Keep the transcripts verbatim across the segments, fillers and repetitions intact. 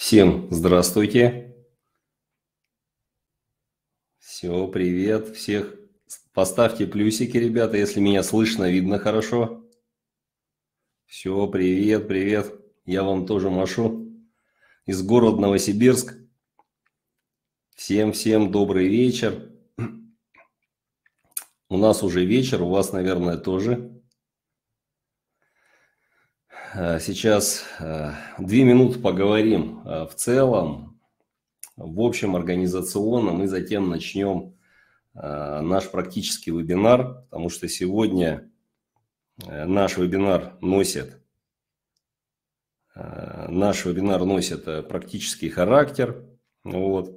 Всем здравствуйте. Все, привет. Всех поставьте плюсики, ребята, если меня слышно, видно хорошо. Все, привет, привет. Я вам тоже машу из города Новосибирск. Всем-всем добрый вечер. У нас уже вечер, у вас, наверное, тоже. Сейчас две минуты поговорим в целом, в общем организационном, и затем начнем наш практический вебинар, потому что сегодня наш вебинар носит, наш вебинар носит практический характер. Вот.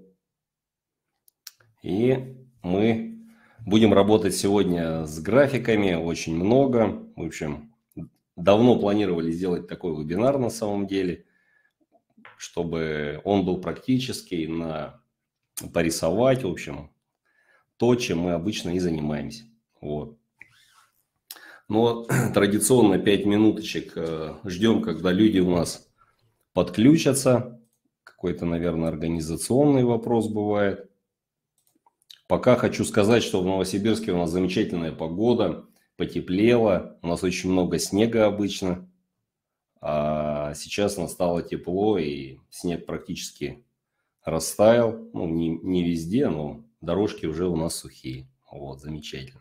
И мы будем работать сегодня с графиками, очень много. В общем, давно планировали сделать такой вебинар на самом деле, чтобы он был практический, на порисовать, в общем, то, чем мы обычно и занимаемся. Вот. Но традиционно пять минуточек ждем, когда люди у нас подключатся. Какой-то, наверное, организационный вопрос бывает. Пока хочу сказать, что в Новосибирске у нас замечательная погода, потеплело, у нас очень много снега обычно. А сейчас настало тепло, и снег практически растаял. Ну, не, не везде, но дорожки уже у нас сухие. Вот, замечательно.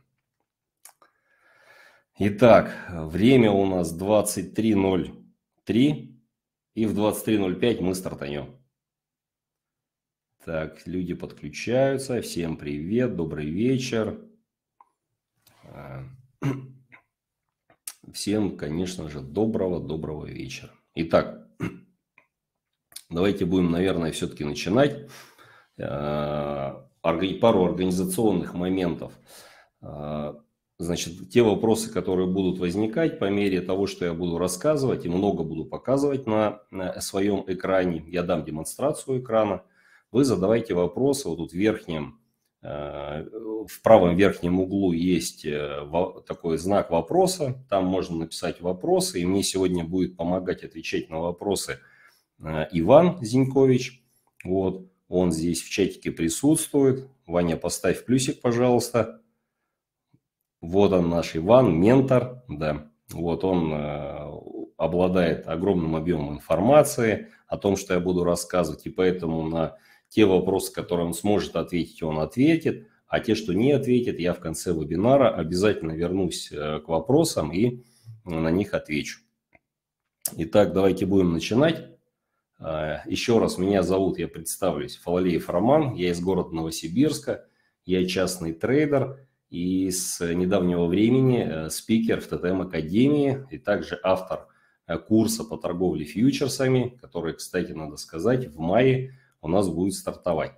Итак, время у нас двадцать три ноль три, и в двадцать три ноль пять мы стартанем. Так, люди подключаются. Всем привет, добрый вечер. Всем, конечно же, доброго-доброго вечера. Итак, давайте будем, наверное, все-таки начинать. Пару организационных моментов. Значит, те вопросы, которые будут возникать по мере того, что я буду рассказывать, и много буду показывать на, на своем экране. Я дам демонстрацию экрана. Вы задавайте вопросы. Вот тут в верхнем, в правом верхнем углу есть такой знак вопроса. Там можно написать вопросы. И мне сегодня будет помогать отвечать на вопросы Иван Зинькович. Вот, он здесь в чатике присутствует. Ваня, поставь плюсик, пожалуйста. Вот он, наш Иван, ментор, да, вот он э, обладает огромным объемом информации о том, что я буду рассказывать, и поэтому на те вопросы, которые он сможет ответить, он ответит, а те, что не ответит, я в конце вебинара обязательно вернусь э, к вопросам и на них отвечу. Итак, давайте будем начинать. Э, еще раз, меня зовут, я представлюсь, Фалалеев Роман, я из города Новосибирска, я частный трейдер. И с недавнего времени спикер в тэ тэ эм Академии и также автор курса по торговле фьючерсами, который, кстати, надо сказать, в мае у нас будет стартовать.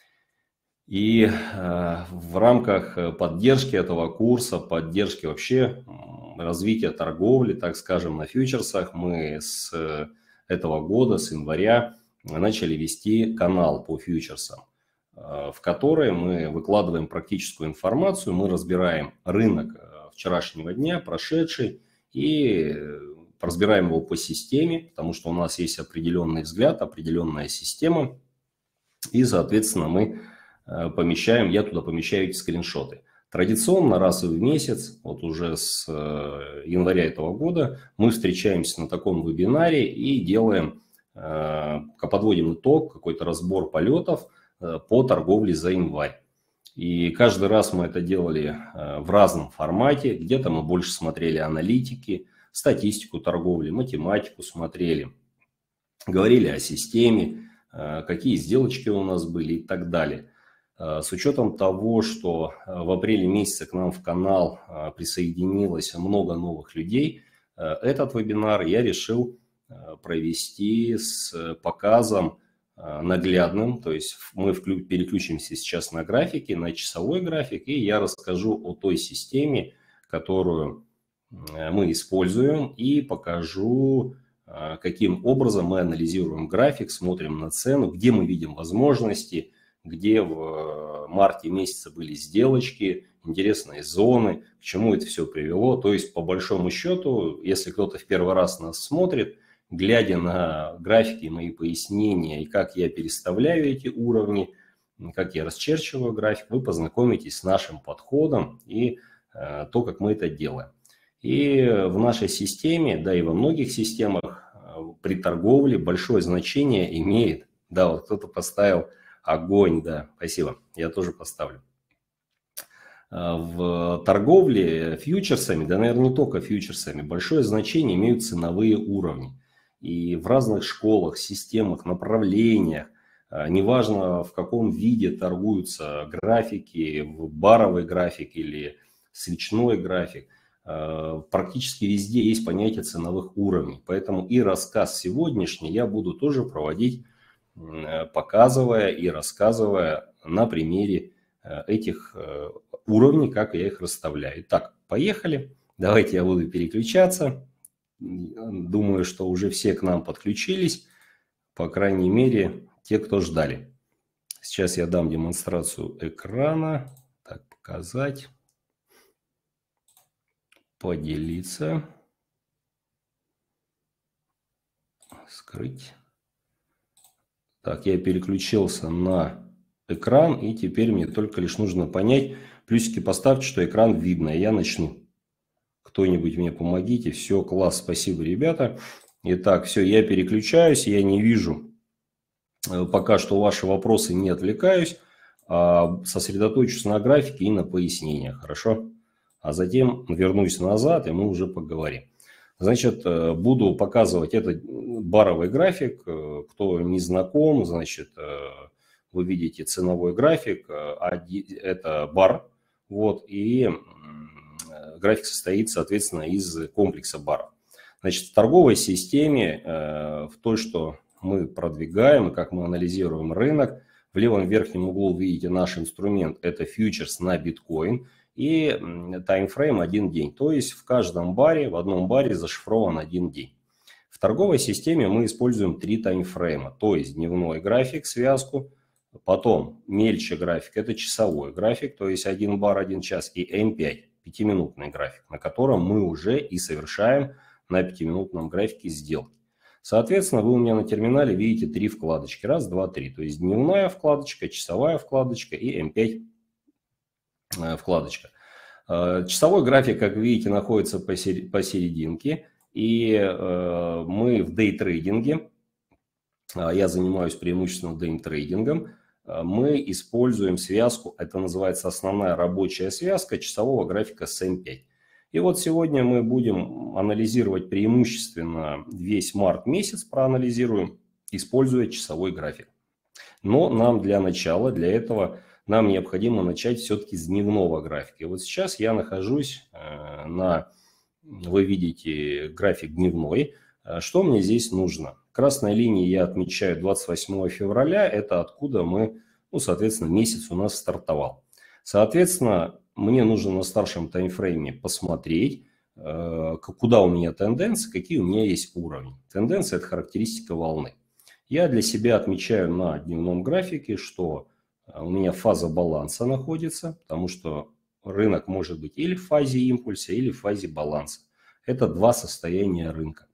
И в рамках поддержки этого курса, поддержки вообще развития торговли, так скажем, на фьючерсах, мы с этого года, с января, начали вести канал по фьючерсам, в которой мы выкладываем практическую информацию, мы разбираем рынок вчерашнего дня, прошедший, и разбираем его по системе, потому что у нас есть определенный взгляд, определенная система, и, соответственно, мы помещаем, я туда помещаю эти скриншоты. Традиционно раз в месяц, вот уже с января этого года, мы встречаемся на таком вебинаре и делаем, подводим итог, какой-то разбор полетов по торговле за январь. И каждый раз мы это делали в разном формате. Где-то мы больше смотрели аналитики, статистику торговли, математику смотрели, говорили о системе, какие сделочки у нас были и так далее. С учетом того, что в апреле месяце к нам в канал присоединилось много новых людей, этот вебинар я решил провести с показом наглядным, то есть мы переключимся сейчас на графики, на часовой график, и я расскажу о той системе, которую мы используем, и покажу, каким образом мы анализируем график, смотрим на цену, где мы видим возможности, где в марте месяце были сделочки, интересные зоны, к чему это все привело. То есть, по большому счету, если кто-то в первый раз нас смотрит, глядя на графики, мои пояснения и как я переставляю эти уровни, как я расчерчиваю график, вы познакомитесь с нашим подходом и э, то, как мы это делаем. И в нашей системе, да и во многих системах э, при торговле большое значение имеет, да, вот кто-то поставил огонь, да, спасибо, я тоже поставлю. В торговле фьючерсами, да, наверное, не только фьючерсами, большое значение имеют ценовые уровни. И в разных школах, системах, направлениях, неважно в каком виде торгуются графики, баровый график или свечной график, практически везде есть понятие ценовых уровней. Поэтому и рассказ сегодняшний я буду тоже проводить, показывая и рассказывая на примере этих уровней, как я их расставляю. Итак, поехали. Давайте я буду переключаться. Думаю, что уже все к нам подключились. По крайней мере, те, кто ждали. Сейчас я дам демонстрацию экрана. Так, показать. Поделиться. Скрыть. Так, я переключился на экран, и теперь мне только лишь нужно понять, плюсики поставьте, что экран видно, и я начну. Кто-нибудь мне помогите. Все, класс, спасибо, ребята. Итак, все, я переключаюсь, я не вижу пока что ваши вопросы, не отвлекаюсь, а сосредоточусь на графике и на пояснениях, хорошо? А затем вернусь назад, и мы уже поговорим. Значит, буду показывать этот баровый график. Кто не знаком, значит, вы видите ценовой график, это бар, вот, и график состоит, соответственно, из комплекса баров. Значит, в торговой системе, в той, что мы продвигаем, как мы анализируем рынок, в левом верхнем углу видите наш инструмент, это фьючерс на биткоин и таймфрейм один день. То есть в каждом баре, в одном баре зашифрован один день. В торговой системе мы используем три таймфрейма, то есть дневной график, связку, потом мельче график, это часовой график, то есть один бар, один час, и эм пять, пятиминутный график, на котором мы уже и совершаем на пятиминутном графике сделки. Соответственно, вы у меня на терминале видите три вкладочки. Раз, два, три. То есть дневная вкладочка, часовая вкладочка и эм пять вкладочка. Часовой график, как видите, находится посерединке. И мы в дейтрейдинге, я занимаюсь преимущественно дейтрейдингом, мы используем связку, это называется основная рабочая связка часового графика с эм пять. И вот сегодня мы будем анализировать преимущественно весь март месяц, проанализируем, используя часовой график. Но нам для начала, для этого нам необходимо начать все-таки с дневного графика. И вот сейчас я нахожусь на, вы видите график дневной. Что мне здесь нужно? Красной линией я отмечаю двадцать восьмое февраля, это откуда мы, ну, соответственно, месяц у нас стартовал. Соответственно, мне нужно на старшем таймфрейме посмотреть, куда у меня тенденции, какие у меня есть уровни. Тенденция – это характеристика волны. Я для себя отмечаю на дневном графике, что у меня фаза баланса находится, потому что рынок может быть или в фазе импульса, или в фазе баланса. Это два состояния рынка.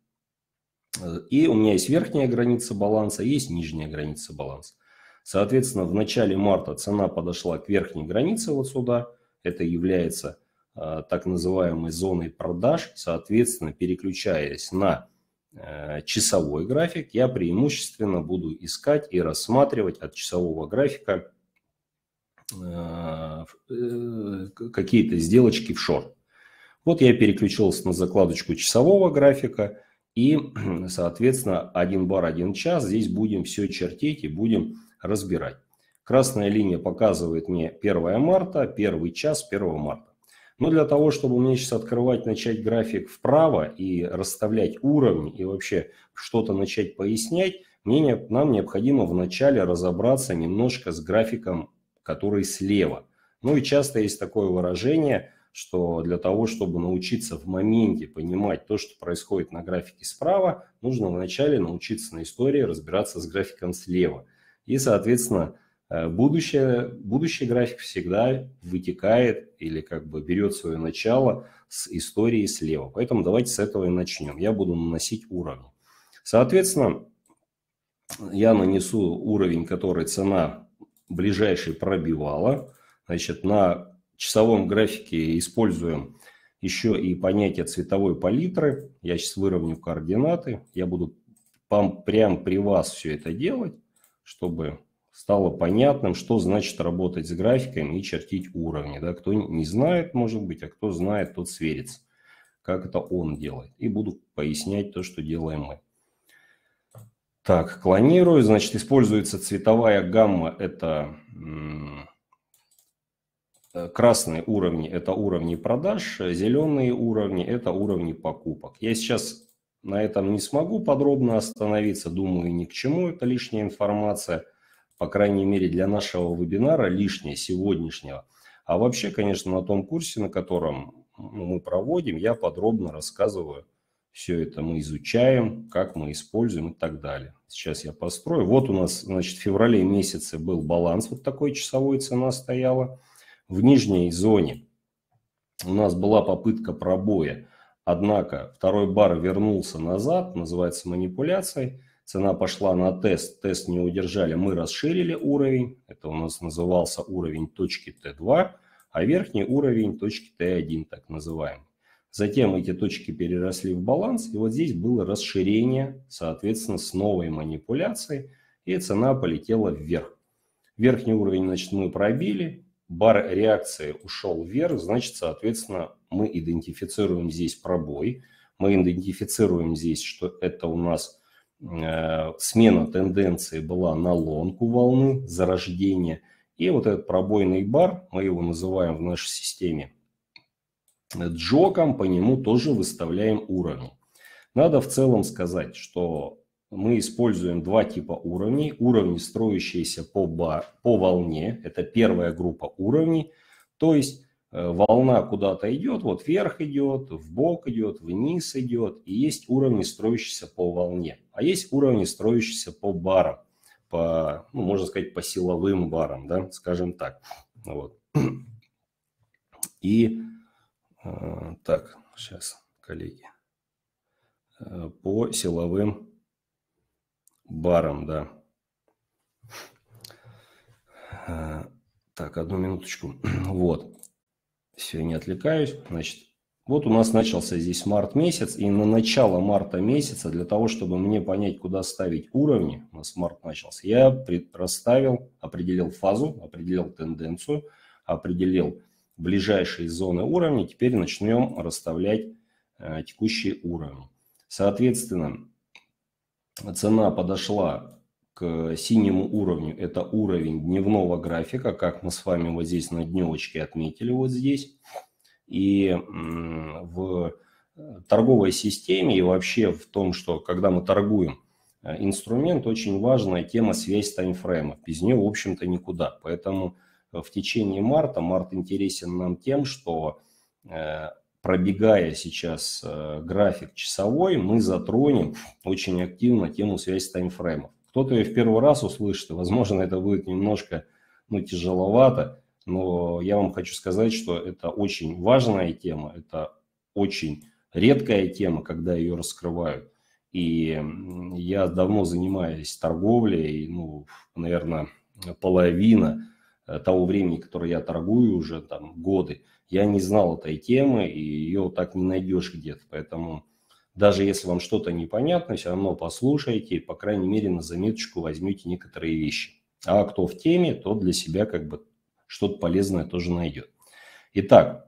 И у меня есть верхняя граница баланса, есть нижняя граница баланса. Соответственно, в начале марта цена подошла к верхней границе вот сюда. Это является э, так называемой зоной продаж. Соответственно, переключаясь на э, часовой график, я преимущественно буду искать и рассматривать от часового графика э, э, какие-то сделочки в шорт. Вот я переключился на закладочку часового графика. И, соответственно, один бар, один час. Здесь будем все чертить и будем разбирать. Красная линия показывает мне первое марта, первый час первого марта. Но для того, чтобы мне сейчас открывать, начать график вправо и расставлять уровни и вообще что-то начать пояснять, мне, нам необходимо вначале разобраться немножко с графиком, который слева. Ну и часто есть такое выражение, что для того, чтобы научиться в моменте понимать то, что происходит на графике справа, нужно вначале научиться на истории разбираться с графиком слева. И, соответственно, будущее, будущий график всегда вытекает или как бы берет свое начало с истории слева. Поэтому давайте с этого и начнем. Я буду наносить уровни. Соответственно, я нанесу уровень, который цена ближайшей пробивала. Значит, на часовом графике используем еще и понятие цветовой палитры. Я сейчас выровню координаты. Я буду прямо при вас все это делать, чтобы стало понятным, что значит работать с графиками и чертить уровни. Да? Кто не знает, может быть, а кто знает, тот сверится, как это он делает. И буду пояснять то, что делаем мы. Так, клонирую. Значит, используется цветовая гамма. Это красные уровни, это уровни продаж, зеленые уровни, это уровни покупок. Я сейчас на этом не смогу подробно остановиться, думаю, ни к чему, это лишняя информация. По крайней мере, для нашего вебинара лишнее сегодняшнего. А вообще, конечно, на том курсе, на котором мы проводим, я подробно рассказываю. Все это мы изучаем, как мы используем и так далее. Сейчас я построю. Вот у нас, значит, в феврале месяце был баланс. Вот такой часовой цена стояла. В нижней зоне у нас была попытка пробоя. Однако второй бар вернулся назад. Называется манипуляцией. Цена пошла на тест, тест не удержали, мы расширили уровень, это у нас назывался уровень точки Т два, а верхний уровень точки Т один, так называемый. Затем эти точки переросли в баланс, и вот здесь было расширение, соответственно, с новой манипуляцией, и цена полетела вверх. Верхний уровень, значит, мы пробили, бар реакции ушел вверх, значит, соответственно, мы идентифицируем здесь пробой, мы идентифицируем здесь, что это у нас смена тенденции была на лонг у волны, зарождение. И вот этот пробойный бар, мы его называем в нашей системе джоком, по нему тоже выставляем уровни. Надо в целом сказать, что мы используем два типа уровней. Уровни, строящиеся по, бар, по волне, это первая группа уровней, то есть волна куда-то идет, вот вверх идет, в бок идет, вниз идет. И есть уровни, строящиеся по волне. А есть уровни, строящиеся по барам. По, ну, можно сказать, по силовым барам, да, скажем так. Вот. И э, так, сейчас, коллеги. Э, по силовым барам, да. Э, так, одну минуточку. Вот. Все, не отвлекаюсь. Значит, вот у нас начался здесь март месяц. И на начало марта месяца, для того, чтобы мне понять, куда ставить уровни, у нас март начался, я расставил, определил фазу, определил тенденцию, определил ближайшие зоны уровней. Теперь начнем расставлять э, текущие уровни. Соответственно, цена подошла к синему уровню, это уровень дневного графика, как мы с вами вот здесь на дневочке отметили, вот здесь. И в торговой системе и вообще в том, что когда мы торгуем инструмент, очень важная тема связь таймфреймов. Без нее, в общем-то, никуда. Поэтому в течение марта, март интересен нам тем, что пробегая сейчас график часовой, мы затронем очень активно тему связь таймфреймов. Кто-то ее в первый раз услышит, и, возможно, это будет немножко ну, тяжеловато, но я вам хочу сказать, что это очень важная тема, это очень редкая тема, когда ее раскрывают. И я давно занимаюсь торговлей, ну, наверное, половина того времени, которое я торгую уже там годы, я не знал этой темы, и ее так не найдешь где-то, поэтому... Даже если вам что-то непонятно, все равно послушайте, по крайней мере, на заметочку возьмите некоторые вещи. А кто в теме, тот для себя как бы что-то полезное тоже найдет. Итак,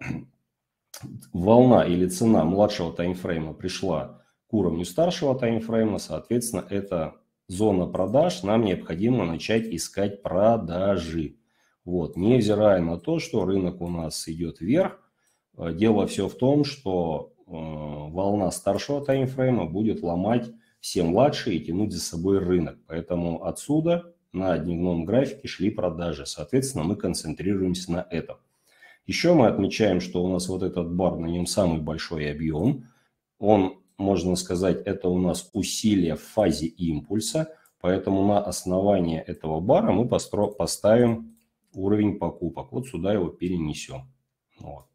волна или цена младшего таймфрейма пришла к уровню старшего таймфрейма, соответственно, это зона продаж, нам необходимо начать искать продажи. Вот, невзирая на то, что рынок у нас идет вверх, дело все в том, что волна старшего таймфрейма будет ломать все младшие и тянуть за собой рынок. Поэтому отсюда на дневном графике шли продажи. Соответственно, мы концентрируемся на этом. Еще мы отмечаем, что у нас вот этот бар, на нем самый большой объем. Он, можно сказать, это у нас усилие в фазе импульса. Поэтому на основании этого бара мы постро- поставим уровень покупок. Вот сюда его перенесем. Вот.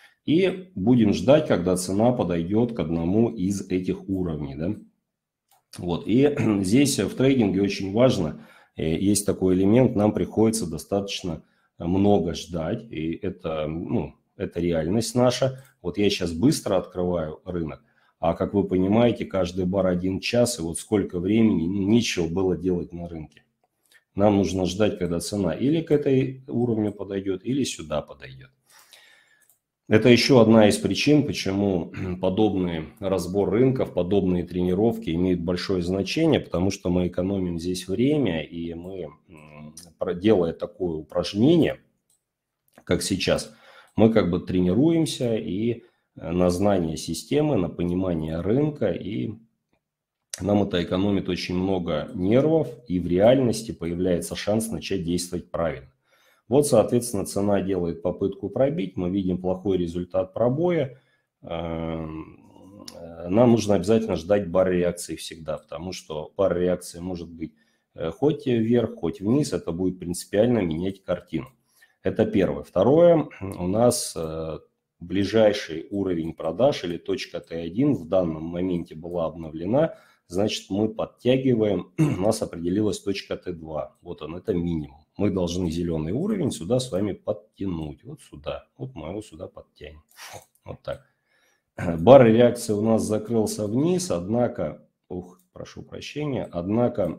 И будем ждать, когда цена подойдет к одному из этих уровней. Да? Вот. И здесь в трейдинге очень важно, есть такой элемент, нам приходится достаточно много ждать, и это, ну, это реальность наша. Вот я сейчас быстро открываю рынок, а как вы понимаете, каждый бар один час, и вот сколько времени, ну, нечего было делать на рынке. Нам нужно ждать, когда цена или к этой уровню подойдет, или сюда подойдет. Это еще одна из причин, почему подобный разбор рынков, подобные тренировки имеют большое значение, потому что мы экономим здесь время, и мы, делая такое упражнение, как сейчас, мы как бы тренируемся и на знание системы, на понимание рынка, и нам это экономит очень много нервов, и в реальности появляется шанс начать действовать правильно. Вот, соответственно, цена делает попытку пробить, мы видим плохой результат пробоя. Нам нужно обязательно ждать бар реакции всегда, потому что бар реакции может быть хоть вверх, хоть вниз, это будет принципиально менять картину. Это первое. Второе, у нас ближайший уровень продаж или точка Т один в данном моменте была обновлена, значит мы подтягиваем, у нас определилась точка Т два, вот он, это минимум. Мы должны зеленый уровень сюда с вами подтянуть, вот сюда, вот мы его сюда подтянем, вот так. Бар реакции у нас закрылся вниз, однако, ух, прошу прощения, однако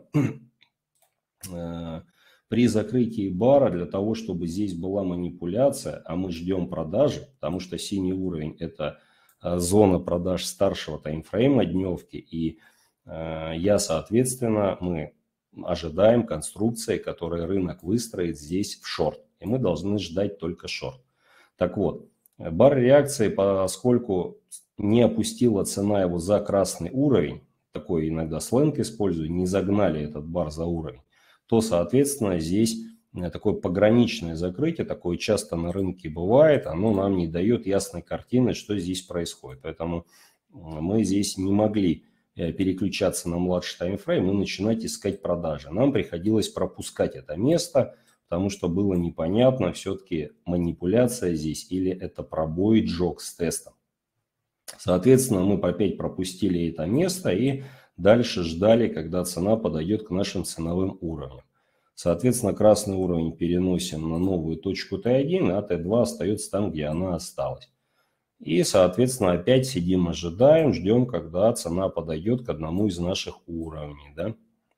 э, при закрытии бара для того, чтобы здесь была манипуляция, а мы ждем продажи, потому что синий уровень это зона продаж старшего таймфрейма дневки, и э, я, соответственно, мы ожидаем конструкции, которые рынок выстроит здесь в шорт. И мы должны ждать только шорт. Так вот, бар реакции, поскольку не опустила цена его за красный уровень, такой иногда сленг использую, не загнали этот бар за уровень, то, соответственно, здесь такое пограничное закрытие, такое часто на рынке бывает, оно нам не дает ясной картины, что здесь происходит. Поэтому мы здесь не могли переключаться на младший таймфрейм и начинать искать продажи. Нам приходилось пропускать это место, потому что было непонятно, все-таки манипуляция здесь или это пробой джок с тестом. Соответственно, мы опять пропустили это место и дальше ждали, когда цена подойдет к нашим ценовым уровням. Соответственно, красный уровень переносим на новую точку Т один, а Т два остается там, где она осталась. И, соответственно, опять сидим, ожидаем, ждем, когда цена подойдет к одному из наших уровней. Да?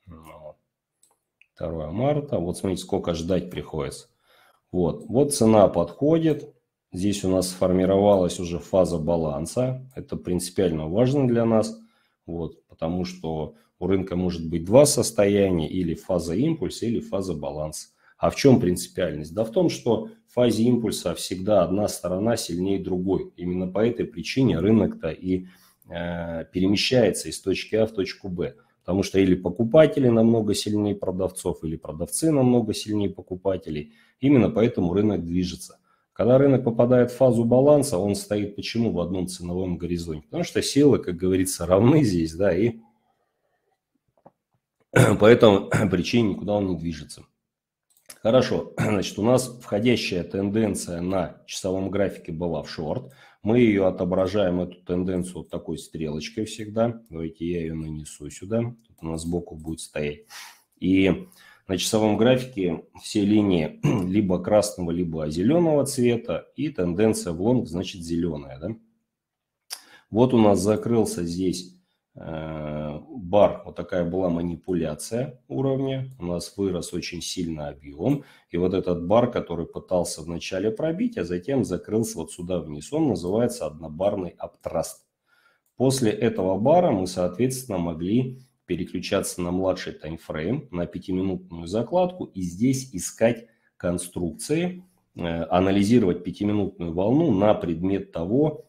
второе марта. Вот смотрите, сколько ждать приходится. Вот, вот цена подходит. Здесь у нас сформировалась уже фаза баланса. Это принципиально важно для нас. Вот, потому что у рынка может быть два состояния. Или фаза импульса, или фаза баланса. А в чем принципиальность? Да в том, что в фазе импульса всегда одна сторона сильнее другой. Именно по этой причине рынок-то и э, перемещается из точки А в точку Б. Потому что или покупатели намного сильнее продавцов, или продавцы намного сильнее покупателей. Именно поэтому рынок движется. Когда рынок попадает в фазу баланса, он стоит почему в одном ценовом горизонте? Потому что силы, как говорится, равны здесь, да, и по этой причине никуда он не движется. Хорошо, значит, у нас входящая тенденция на часовом графике была в шорт. Мы ее отображаем, эту тенденцию, вот такой стрелочкой всегда. Давайте я ее нанесу сюда. Тут у нас сбоку будет стоять. И на часовом графике все линии либо красного, либо зеленого цвета. И тенденция в лонг, значит, зеленая. Да? Вот у нас закрылся здесь бар, вот такая была манипуляция уровня, у нас вырос очень сильно объем, и вот этот бар, который пытался вначале пробить, а затем закрылся вот сюда вниз, он называется однобарный аптраст. После этого бара мы, соответственно, могли переключаться на младший таймфрейм, на пятиминутную закладку и здесь искать конструкции, анализировать пятиминутную волну на предмет того,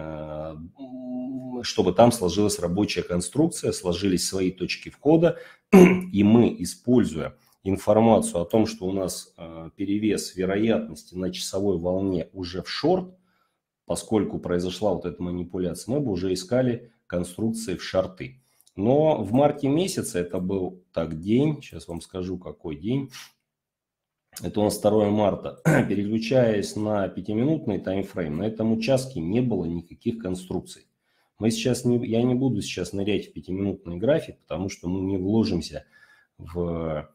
чтобы там сложилась рабочая конструкция, сложились свои точки входа, и мы, используя информацию о том, что у нас перевес вероятности на часовой волне уже в шорт, поскольку произошла вот эта манипуляция, мы бы уже искали конструкции в шорты. Но в марте месяце, это был так день, сейчас вам скажу какой день, это у нас второе марта, переключаясь на пятиминутный таймфрейм, на этом участке не было никаких конструкций. Мы сейчас не, я не буду сейчас нырять в пятиминутный график, потому что мы не вложимся в,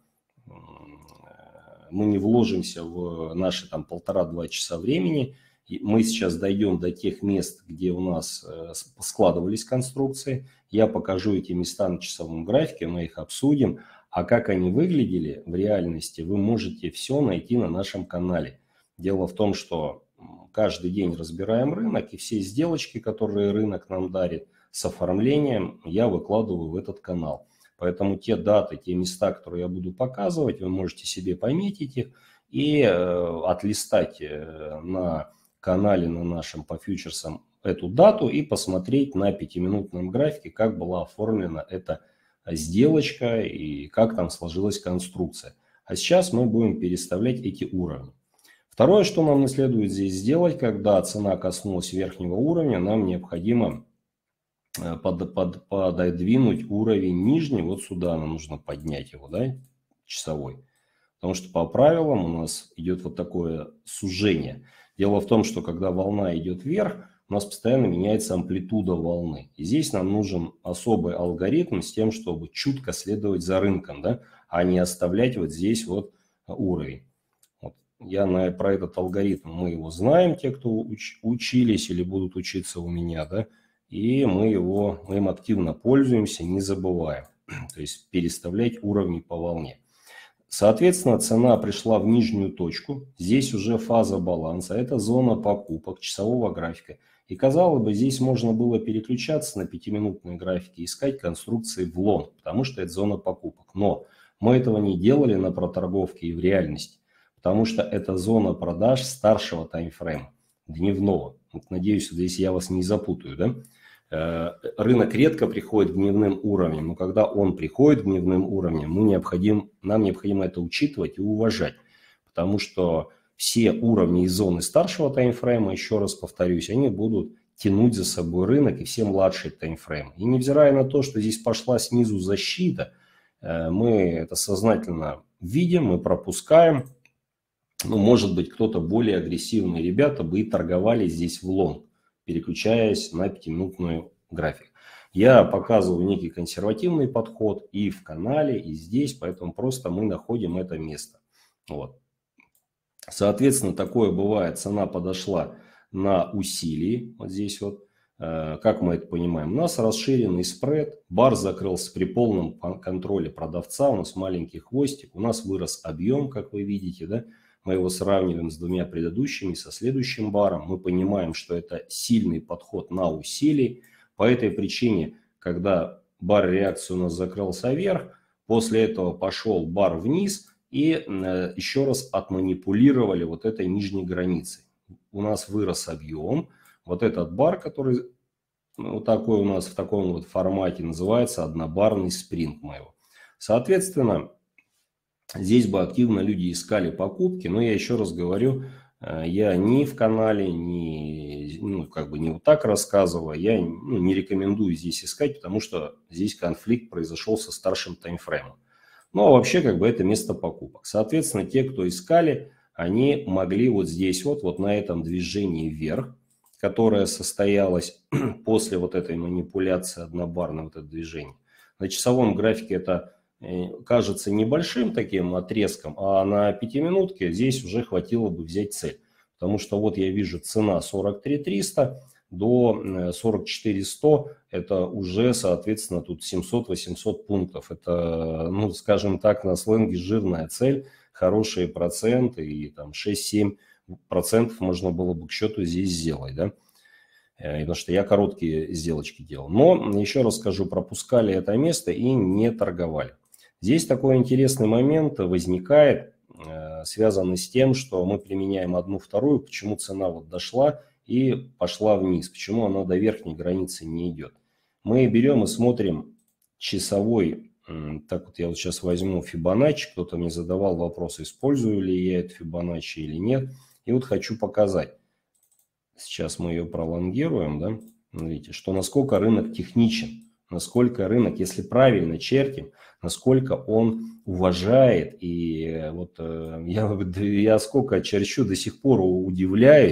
мы не вложимся в наши там полтора-два часа времени. Мы сейчас дойдем до тех мест, где у нас складывались конструкции. Я покажу эти места на часовом графике, мы их обсудим. А как они выглядели в реальности, вы можете все найти на нашем канале. Дело в том, что каждый день разбираем рынок, и все сделочки, которые рынок нам дарит, с оформлением я выкладываю в этот канал. Поэтому те даты, те места, которые я буду показывать, вы можете себе пометить их и э, отлистать э, на канале на нашем по фьючерсам эту дату и посмотреть на пятиминутном графике, как была оформлена эта сделочка и как там сложилась конструкция. А сейчас мы будем переставлять эти уровни. Второе, что нам следует здесь сделать, когда цена коснулась верхнего уровня, нам необходимо под, под, пододвинуть уровень нижний, вот сюда нам нужно поднять его, да, часовой. Потому что по правилам у нас идет вот такое сужение. Дело в том, что когда волна идет вверх, у нас постоянно меняется амплитуда волны. И здесь нам нужен особый алгоритм с тем, чтобы чутко следовать за рынком, да, а не оставлять вот здесь вот уровень. Вот. Я на, про этот алгоритм, мы его знаем, те, кто уч, учились или будут учиться у меня, да, и мы, его, мы им активно пользуемся, не забываем. То есть переставлять уровни по волне. Соответственно, цена пришла в нижнюю точку. Здесь уже фаза баланса. Это зона покупок часового графика. И, казалось бы, здесь можно было переключаться на пятиминутные графики и искать конструкции в лонг, потому что это зона покупок. Но мы этого не делали на проторговке и в реальности, потому что это зона продаж старшего таймфрейма, дневного. Вот, надеюсь, здесь я вас не запутаю, да? Рынок редко приходит к дневным уровням, но когда он приходит к дневным уровням, мы необходим, нам необходимо это учитывать и уважать, потому что все уровни и зоны старшего таймфрейма, еще раз повторюсь, они будут тянуть за собой рынок и все младшие таймфреймы. И невзирая на то, что здесь пошла снизу защита, мы это сознательно видим, мы пропускаем. Ну, может быть, кто-то более агрессивный ребята бы и торговали здесь в лонг, переключаясь на пятиминутный график. Я показываю некий консервативный подход и в канале, и здесь, поэтому просто мы находим это место. Вот. Соответственно, такое бывает, цена подошла на усилии, вот здесь вот, как мы это понимаем, у нас расширенный спред, бар закрылся при полном контроле продавца, у нас маленький хвостик, у нас вырос объем, как вы видите, да? Мы его сравниваем с двумя предыдущими, со следующим баром. Мы понимаем, что это сильный подход на усилий. По этой причине, когда бар реакции у нас закрылся вверх, после этого пошел бар вниз и еще раз отманипулировали вот этой нижней границей. У нас вырос объем. Вот этот бар, который вот такой у нас в таком вот формате называется однобарный спринт моего. Соответственно, здесь бы активно люди искали покупки, но я еще раз говорю, я ни в канале, ни, ну, как бы не вот так рассказываю, я ну, не рекомендую здесь искать, потому что здесь конфликт произошел со старшим таймфреймом. Ну, а вообще, как бы это место покупок. Соответственно, те, кто искали, они могли вот здесь вот, вот на этом движении вверх, которое состоялось после вот этой манипуляции однобарного вот это движение. На часовом графике это кажется небольшим таким отрезком, а на пятиминутке здесь уже хватило бы взять цель. Потому что вот я вижу цена сорок три триста до сорок четыре сто, это уже, соответственно, тут семьсот-восемьсот пунктов. Это, ну, скажем так, на сленге жирная цель, хорошие проценты и там шесть-семь процентов можно было бы к счету здесь сделать, да. Потому что я короткие сделочки делал. Но, еще раз скажу, пропускали это место и не торговали. Здесь такой интересный момент возникает, связанный с тем, что мы применяем одну-вторую, почему цена вот дошла и пошла вниз, почему она до верхней границы не идет. Мы берем и смотрим часовой, так вот я вот сейчас возьму Фибоначчи, кто-то мне задавал вопрос, использую ли я это Фибоначчи или нет, и вот хочу показать. Сейчас мы ее пролонгируем, да, видите, что насколько рынок техничен, насколько рынок, если правильно чертим, насколько он уважает. И вот я, я сколько черчу, до сих пор удивляюсь.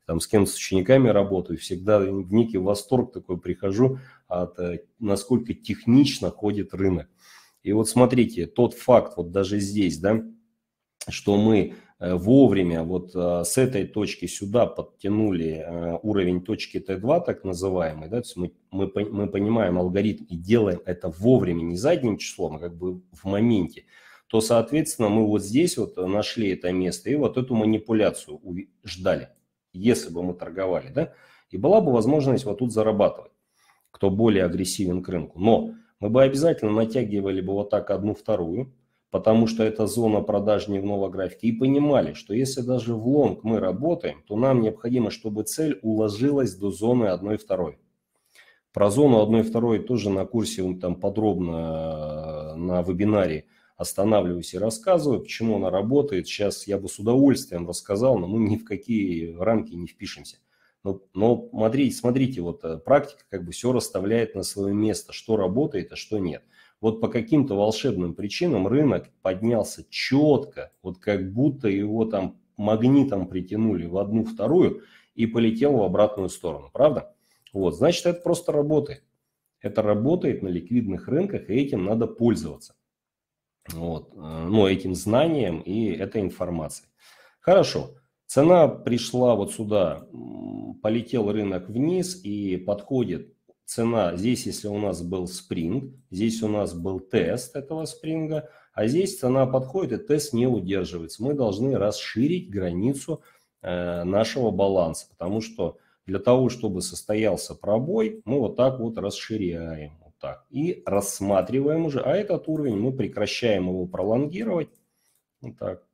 там с кем-то с учениками работаю, всегда в некий восторг такой прихожу от насколько технично ходит рынок. И вот смотрите, тот факт, вот даже здесь, да, что мы вовремя вот с этой точки сюда подтянули уровень точки Т два, так называемый, да, то есть мы, мы, мы понимаем алгоритм и делаем это вовремя, не задним числом, а как бы в моменте, то, соответственно, мы вот здесь вот нашли это место и вот эту манипуляцию ждали, если бы мы торговали, да, и была бы возможность вот тут зарабатывать, кто более агрессивен к рынку. Но мы бы обязательно натягивали бы вот так одну-вторую, потому что это зона продаж дневного графика, и понимали, что если даже в лонг мы работаем, то нам необходимо, чтобы цель уложилась до зоны одной-второй. Про зону одной-второй тоже на курсе там подробно на вебинаре останавливаюсь и рассказываю, почему она работает. Сейчас я бы с удовольствием рассказал, но мы ни в какие рамки не впишемся. Но, но смотрите, смотрите, вот практика как бы все расставляет на свое место, что работает, а что нет. Вот по каким-то волшебным причинам рынок поднялся четко, вот как будто его там магнитом притянули в одну-вторую и полетел в обратную сторону, правда? Вот, значит, это просто работает. Это работает на ликвидных рынках, и этим надо пользоваться. Вот, ну, этим знанием и этой информацией. Хорошо. Цена пришла вот сюда, полетел рынок вниз и подходит цена. Здесь, если у нас был спринг, здесь у нас был тест этого спринга, а здесь цена подходит и тест не удерживается. Мы должны расширить границу э, нашего баланса, потому что для того, чтобы состоялся пробой, мы вот так вот расширяем. Вот так, и рассматриваем уже, а этот уровень мы прекращаем его пролонгировать. Вот так.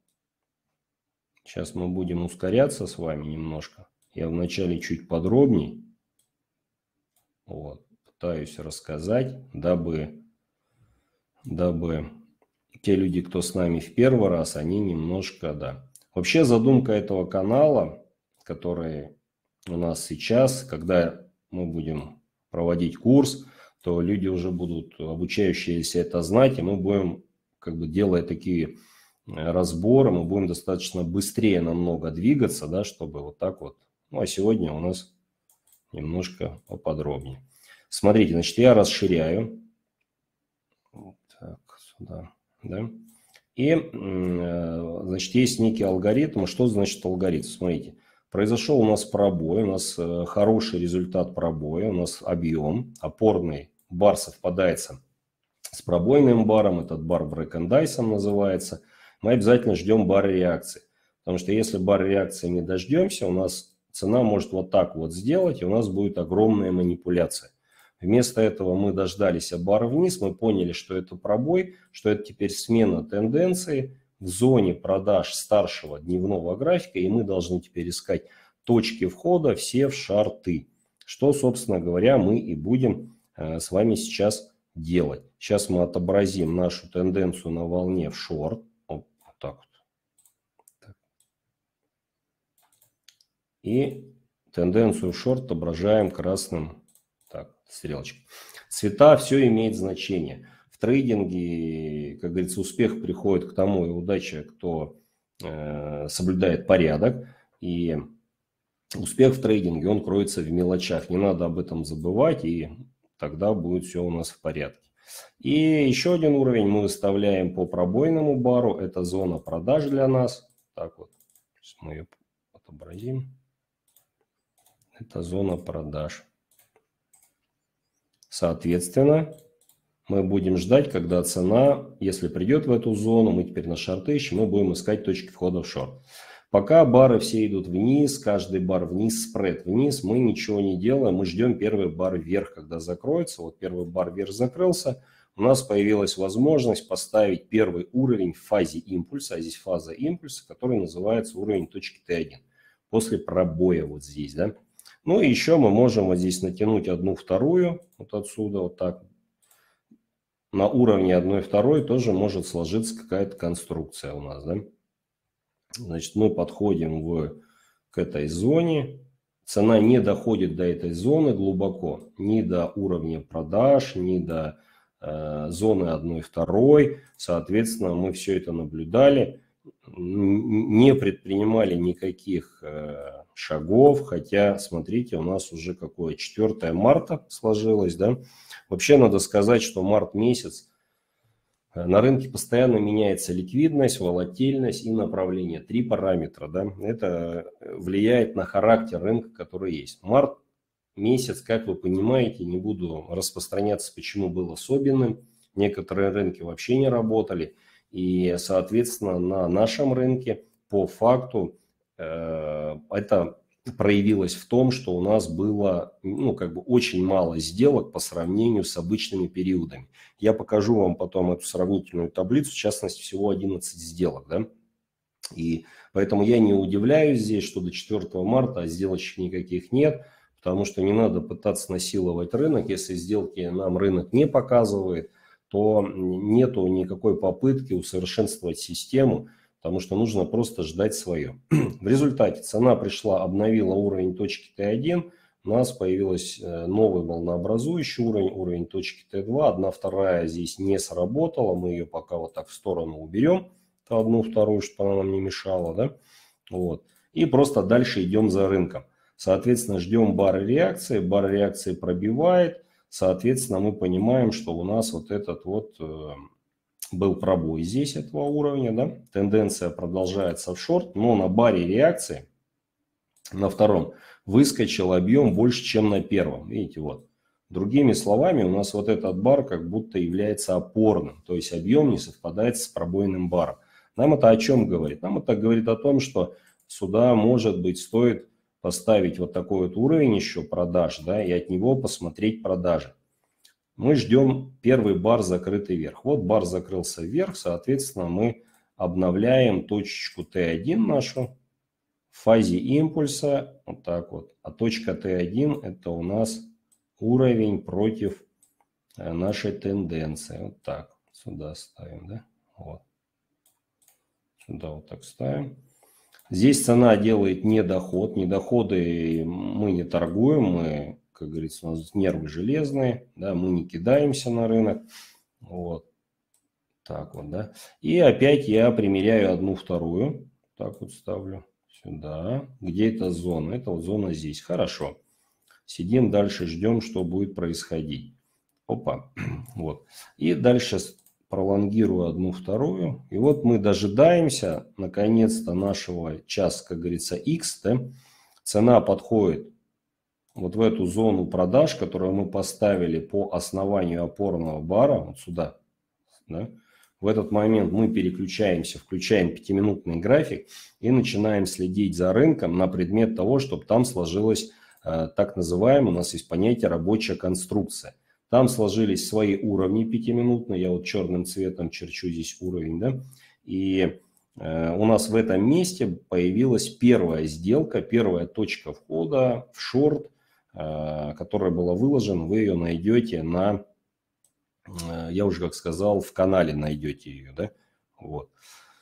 Сейчас мы будем ускоряться с вами немножко. Я вначале чуть подробней. Вот, пытаюсь рассказать, дабы, дабы те люди, кто с нами в первый раз, они немножко, да. Вообще задумка этого канала, который у нас сейчас, когда мы будем проводить курс, то люди уже будут обучающиеся это знать, и мы будем, как бы делая такие разборы, мы будем достаточно быстрее намного двигаться, да, чтобы вот так вот. Ну, а сегодня у нас немножко поподробнее. Смотрите, значит, я расширяю. Так, сюда, да. И, значит, есть некий алгоритм. Что значит алгоритм? Смотрите, произошел у нас пробой, у нас хороший результат пробоя, у нас объем, опорный бар совпадается с пробойным баром, этот бар Брейкендайсом называется. Мы обязательно ждем бар реакции, потому что если бар реакции не дождемся, у нас цена может вот так вот сделать, и у нас будет огромная манипуляция. Вместо этого мы дождались бара вниз, мы поняли, что это пробой, что это теперь смена тенденции в зоне продаж старшего дневного графика, и мы должны теперь искать точки входа все в шорты, что, собственно говоря, мы и будем э, с вами сейчас делать. Сейчас мы отобразим нашу тенденцию на волне в шорт. Вот, вот так вот. Так. И тенденцию в шорт отображаем красным. Так, стрелочкой. Цвета, все имеет значение. В трейдинге, как говорится, успех приходит к тому, и удача, кто э, соблюдает порядок. И успех в трейдинге, он кроется в мелочах. Не надо об этом забывать, и тогда будет все у нас в порядке. И еще один уровень мы выставляем по пробойному бару. Это зона продаж для нас. Так вот, сейчас мы ее отобразим. Это зона продаж. Соответственно, мы будем ждать, когда цена, если придет в эту зону, мы теперь на шорты ищем, мы будем искать точки входа в шорт. Пока бары все идут вниз, каждый бар вниз, спред вниз, мы ничего не делаем, мы ждем первый бар вверх, когда закроется. Вот первый бар вверх закрылся, у нас появилась возможность поставить первый уровень в фазе импульса, а здесь фаза импульса, который называется уровень точки Т один, после пробоя вот здесь, да. Ну и еще мы можем вот здесь натянуть одну вторую, вот отсюда, вот так. На уровне одной второй тоже может сложиться какая-то конструкция у нас, да. Значит, мы подходим в, к этой зоне. Цена не доходит до этой зоны глубоко, ни до уровня продаж, ни до э, зоны одной второй. Соответственно, мы все это наблюдали, не предпринимали никаких... Э, шагов, хотя, смотрите, у нас уже какое четвёртое марта сложилось, да. Вообще надо сказать, что март месяц на рынке постоянно меняется ликвидность, волатильность и направление. Три параметра, да. Это влияет на характер рынка, который есть. Март месяц, как вы понимаете, не буду распространяться, почему был особенным. Некоторые рынки вообще не работали. И, соответственно, на нашем рынке по факту э, это проявилось в том, что у нас было ну, как бы очень мало сделок по сравнению с обычными периодами. Я покажу вам потом эту сравнительную таблицу, в частности, всего одиннадцать сделок. Да? И поэтому я не удивляюсь здесь, что до четвёртого марта сделочек никаких нет, потому что не надо пытаться насиловать рынок. Если сделки нам рынок не показывает, то нету никакой попытки усовершенствовать систему, потому что нужно просто ждать свое. В результате цена пришла, обновила уровень точки Т один, у нас появился новый волнообразующий уровень, уровень точки Т два, одна вторая здесь не сработала, мы ее пока вот так в сторону уберем, одну вторую, чтобы она нам не мешала, да, вот, и просто дальше идем за рынком. Соответственно, ждем бары реакции, бар реакции пробивает, соответственно, мы понимаем, что у нас вот этот вот э, был пробой здесь этого уровня, да, тенденция продолжается в шорт, но на баре реакции, на втором, выскочил объем больше, чем на первом, видите, вот. Другими словами, у нас вот этот бар как будто является опорным, то есть объем не совпадает с пробойным баром. Нам это о чем говорит? Нам это говорит о том, что сюда, может быть, стоит поставить вот такой вот уровень еще продаж, да, и от него посмотреть продажи. Мы ждем первый бар закрытый вверх. Вот бар закрылся вверх, соответственно, мы обновляем точечку Т один нашу в фазе импульса, вот так вот. А точка Т один это у нас уровень против нашей тенденции. Вот так, сюда ставим, да, вот. Сюда вот так ставим. Здесь цена делает недоход. Недоходы мы не торгуем, мы, как говорится, у нас нервы железные, да, мы не кидаемся на рынок. Вот. Так вот, да. И опять я примеряю одну вторую. Так вот ставлю сюда. Где эта зона? Это вот зона здесь. Хорошо. Сидим дальше, ждем, что будет происходить. Опа. Вот. И дальше пролонгирую одну вторую. И вот мы дожидаемся, наконец-то, нашего часа, как говорится, X. Да? Цена подходит вот в эту зону продаж, которую мы поставили по основанию опорного бара. Вот сюда. Да? В этот момент мы переключаемся, включаем пятиминутный график и начинаем следить за рынком на предмет того, чтобы там сложилась э, так называемая, у нас есть понятие рабочая конструкция. Там сложились свои уровни пятиминутные, я вот черным цветом черчу здесь уровень, да, и э, у нас в этом месте появилась первая сделка, первая точка входа в шорт, э, которая была выложена, вы ее найдете на, э, я уже как сказал, в канале найдете ее, да, вот.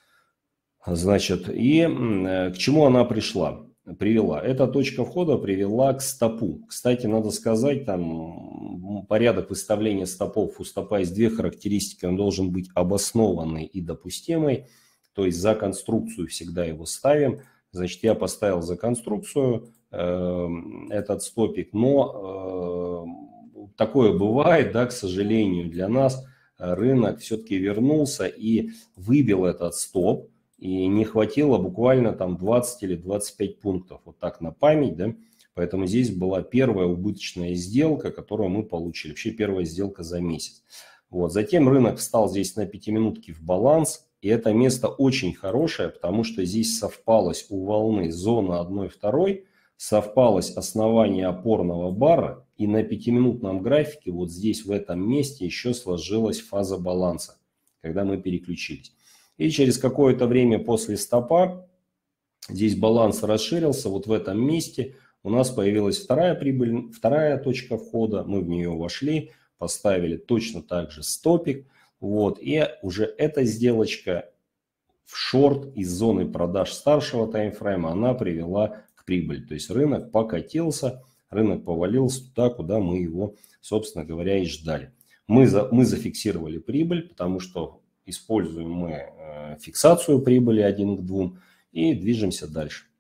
Значит, и э, к чему она пришла? Привела. Эта точка входа привела к стопу. Кстати, надо сказать, там порядок выставления стопов. У стопа есть две характеристики. Он должен быть обоснованный и допустимый. То есть за конструкцию всегда его ставим. Значит, я поставил за конструкцию э, этот стопик. Но э, такое бывает, да, к сожалению, для нас рынок все-таки вернулся и выбил этот стоп. И не хватило буквально там двадцать или двадцать пять пунктов. Вот так на память, да. Поэтому здесь была первая убыточная сделка, которую мы получили. Вообще первая сделка за месяц. Вот. Затем рынок встал здесь на пятиминутке в баланс. И это место очень хорошее, потому что здесь совпалось у волны зона одна вторая, совпалось основание опорного бара. И на пятиминутном графике вот здесь в этом месте еще сложилась фаза баланса, когда мы переключились. И через какое-то время после стопа здесь баланс расширился. Вот в этом месте у нас появилась вторая прибыль, вторая точка входа. Мы в нее вошли, поставили точно так же стопик. Вот. И уже эта сделочка в шорт из зоны продаж старшего таймфрейма, она привела к прибыли. То есть рынок покатился, рынок повалился туда, куда мы его, собственно говоря, и ждали. Мы, за, мы зафиксировали прибыль, потому что используем мы фиксацию прибыли один к двум и движемся дальше.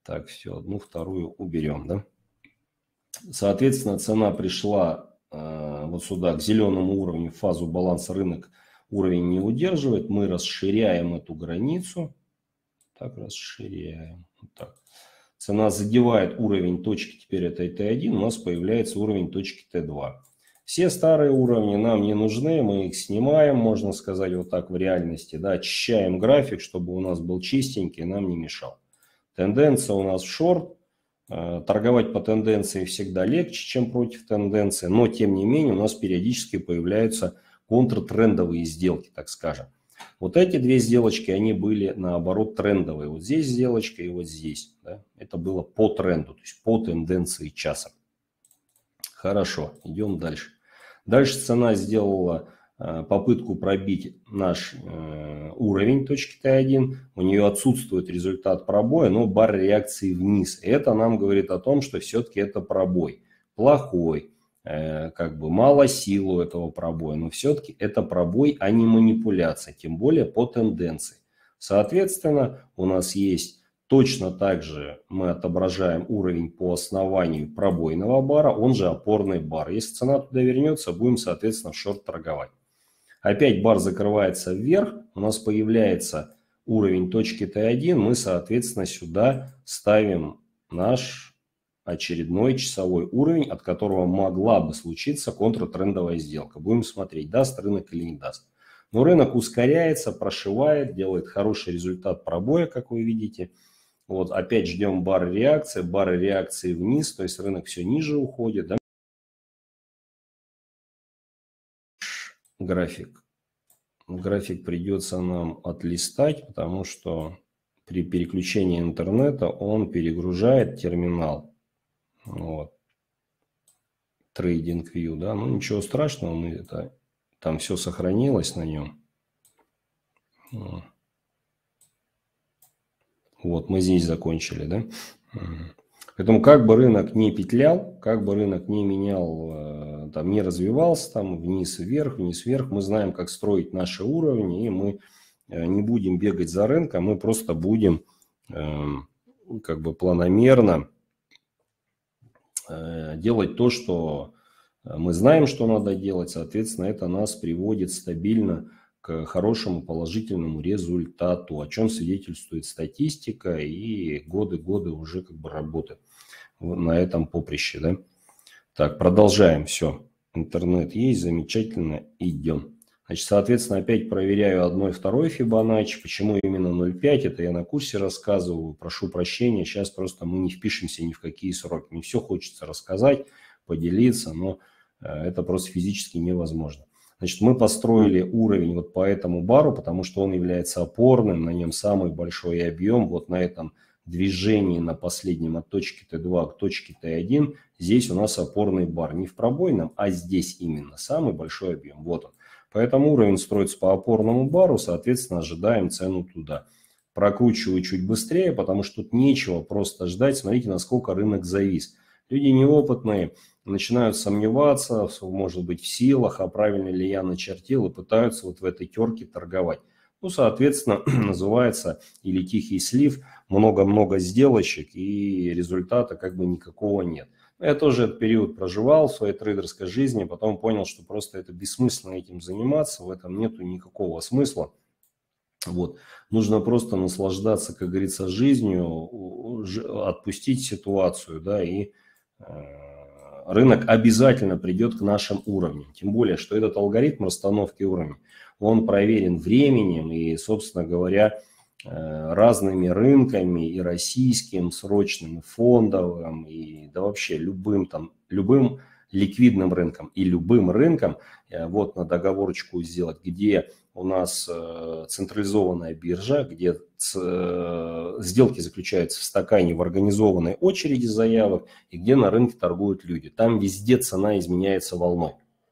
Так, все, одну, вторую уберем, да? Соответственно, цена пришла э, вот сюда, к зеленому уровню, в фазу баланса рынок уровень не удерживает. Мы расширяем эту границу. Так, расширяем. Вот так. Цена задевает уровень точки, теперь это Т один, у нас появляется уровень точки Т два. Все старые уровни нам не нужны, мы их снимаем, можно сказать, вот так в реальности. Да, очищаем график, чтобы у нас был чистенький, нам не мешал. Тенденция у нас в шорт. Торговать по тенденции всегда легче, чем против тенденции, но тем не менее у нас периодически появляются контртрендовые сделки, так скажем. Вот эти две сделочки, они были наоборот трендовые. Вот здесь сделочка и вот здесь. Да? Это было по тренду, то есть по тенденции часа. Хорошо, идем дальше. Дальше цена сделала попытку пробить наш уровень точки Т один. У нее отсутствует результат пробоя, но бар реакции вниз. И это нам говорит о том, что все-таки это пробой. Плохой, как бы мало сил у этого пробоя. Но все-таки это пробой, а не манипуляция. Тем более по тенденции. Соответственно, у нас есть точно так же мы отображаем уровень по основанию пробойного бара, он же опорный бар. Если цена туда вернется, будем, соответственно, в шорт торговать. Опять бар закрывается вверх, у нас появляется уровень точки Т один, мы, соответственно, сюда ставим наш очередной часовой уровень, от которого могла бы случиться контртрендовая сделка. Будем смотреть, даст рынок или не даст. Но рынок ускоряется, прошивает, делает хороший результат пробоя, как вы видите. Вот опять ждем бар реакции, бар реакции вниз, то есть рынок все ниже уходит, да? График. График придется нам отлистать, потому что при переключении интернета он перегружает терминал. Вот. TradingView, да, ну ничего страшного, мы это, там все сохранилось на нем. Вот, мы здесь закончили, да. Поэтому как бы рынок не петлял, как бы рынок не менял, там, не развивался, там, вниз-вверх, вниз-вверх, мы знаем, как строить наши уровни, и мы не будем бегать за рынком, мы просто будем как бы планомерно делать то, что мы знаем, что надо делать, соответственно, это нас приводит стабильно к хорошему положительному результату, о чем свидетельствует статистика и годы-годы уже как бы работы на этом поприще. Да? Так, продолжаем. Все, интернет есть, замечательно, идем. Значит, соответственно, опять проверяю одной, второй Фибоначчи. Почему именно ноль целых пять? Это я на курсе рассказываю. Прошу прощения, сейчас просто мы не впишемся ни в какие сроки. Мне все хочется рассказать, поделиться, но это просто физически невозможно. Значит, мы построили уровень вот по этому бару, потому что он является опорным, на нем самый большой объем. Вот на этом движении на последнем от точки Т два к точке Т один, здесь у нас опорный бар. Не в пробойном, а здесь именно самый большой объем. Вот он. Поэтому уровень строится по опорному бару, соответственно, ожидаем цену туда. Прокручиваю чуть быстрее, потому что тут нечего просто ждать. Смотрите, насколько рынок завис. Люди неопытные начинают сомневаться, может быть, в силах, а правильно ли я начертил, и пытаются вот в этой терке торговать. Ну, соответственно, называется или тихий слив, много-много сделочек, и результата как бы никакого нет. Я тоже этот период проживал в своей трейдерской жизни, потом понял, что просто это бессмысленно этим заниматься, в этом нету никакого смысла. Вот. Нужно просто наслаждаться, как говорится, жизнью, отпустить ситуацию, да, и рынок обязательно придет к нашим уровням. Тем более, что этот алгоритм расстановки уровней, он проверен временем и, собственно говоря, разными рынками, и российским, срочным, и фондовым, и да вообще любым, там, любым ликвидным рынком и любым рынком, вот на договорочку сделать, где у нас централизованная биржа, где сделки заключаются в стакане в организованной очереди заявок, и где на рынке торгуют люди. Там везде цена изменяется волной.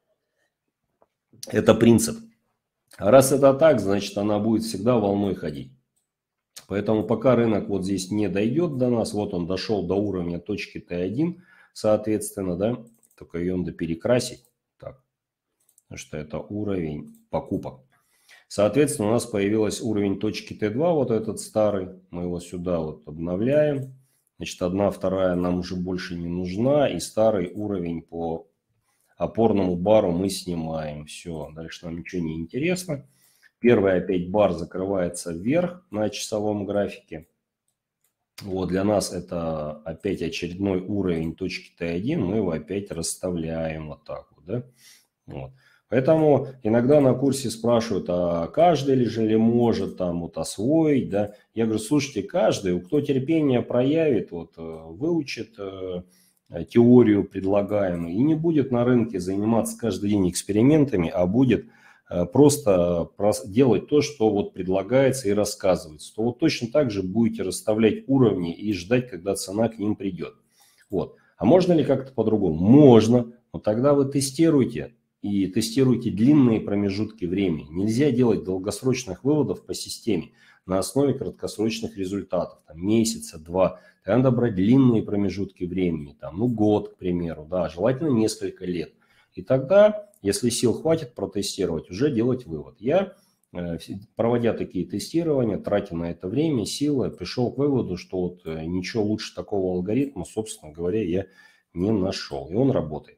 Это принцип. А раз это так, значит, она будет всегда волной ходить. Поэтому пока рынок вот здесь не дойдет до нас, вот он дошел до уровня точки Т один, соответственно, да, только ее надо перекрасить, так, потому что это уровень покупок. Соответственно, у нас появился уровень точки Т два, вот этот старый, мы его сюда вот обновляем, Значит, одна, вторая нам уже больше не нужна. И старый уровень по опорному бару мы снимаем. Все, дальше нам ничего не интересно. Первый опять бар закрывается вверх на часовом графике. Вот для нас это опять очередной уровень точки Т один. Мы его опять расставляем вот так вот. Да? Вот. Поэтому иногда на курсе спрашивают, а каждый ли же ли может там вот освоить, да? Я говорю, слушайте, каждый, кто терпение проявит, вот, выучит э, теорию предлагаемую и не будет на рынке заниматься каждый день экспериментами, а будет э, просто делать то, что вот предлагается и рассказывается, то вот точно так же будете расставлять уровни и ждать, когда цена к ним придет. Вот. А можно ли как-то по-другому? Можно, но тогда вы тестируйте. И тестируйте длинные промежутки времени. Нельзя делать долгосрочных выводов по системе на основе краткосрочных результатов. Там, месяца, два. Надо брать длинные промежутки времени. Там, ну, год, к примеру. Да, желательно несколько лет. И тогда, если сил хватит протестировать, уже делать вывод. Я, проводя такие тестирования, тратя на это время, силы, пришел к выводу, что вот ничего лучше такого алгоритма, собственно говоря, я не нашел. И он работает.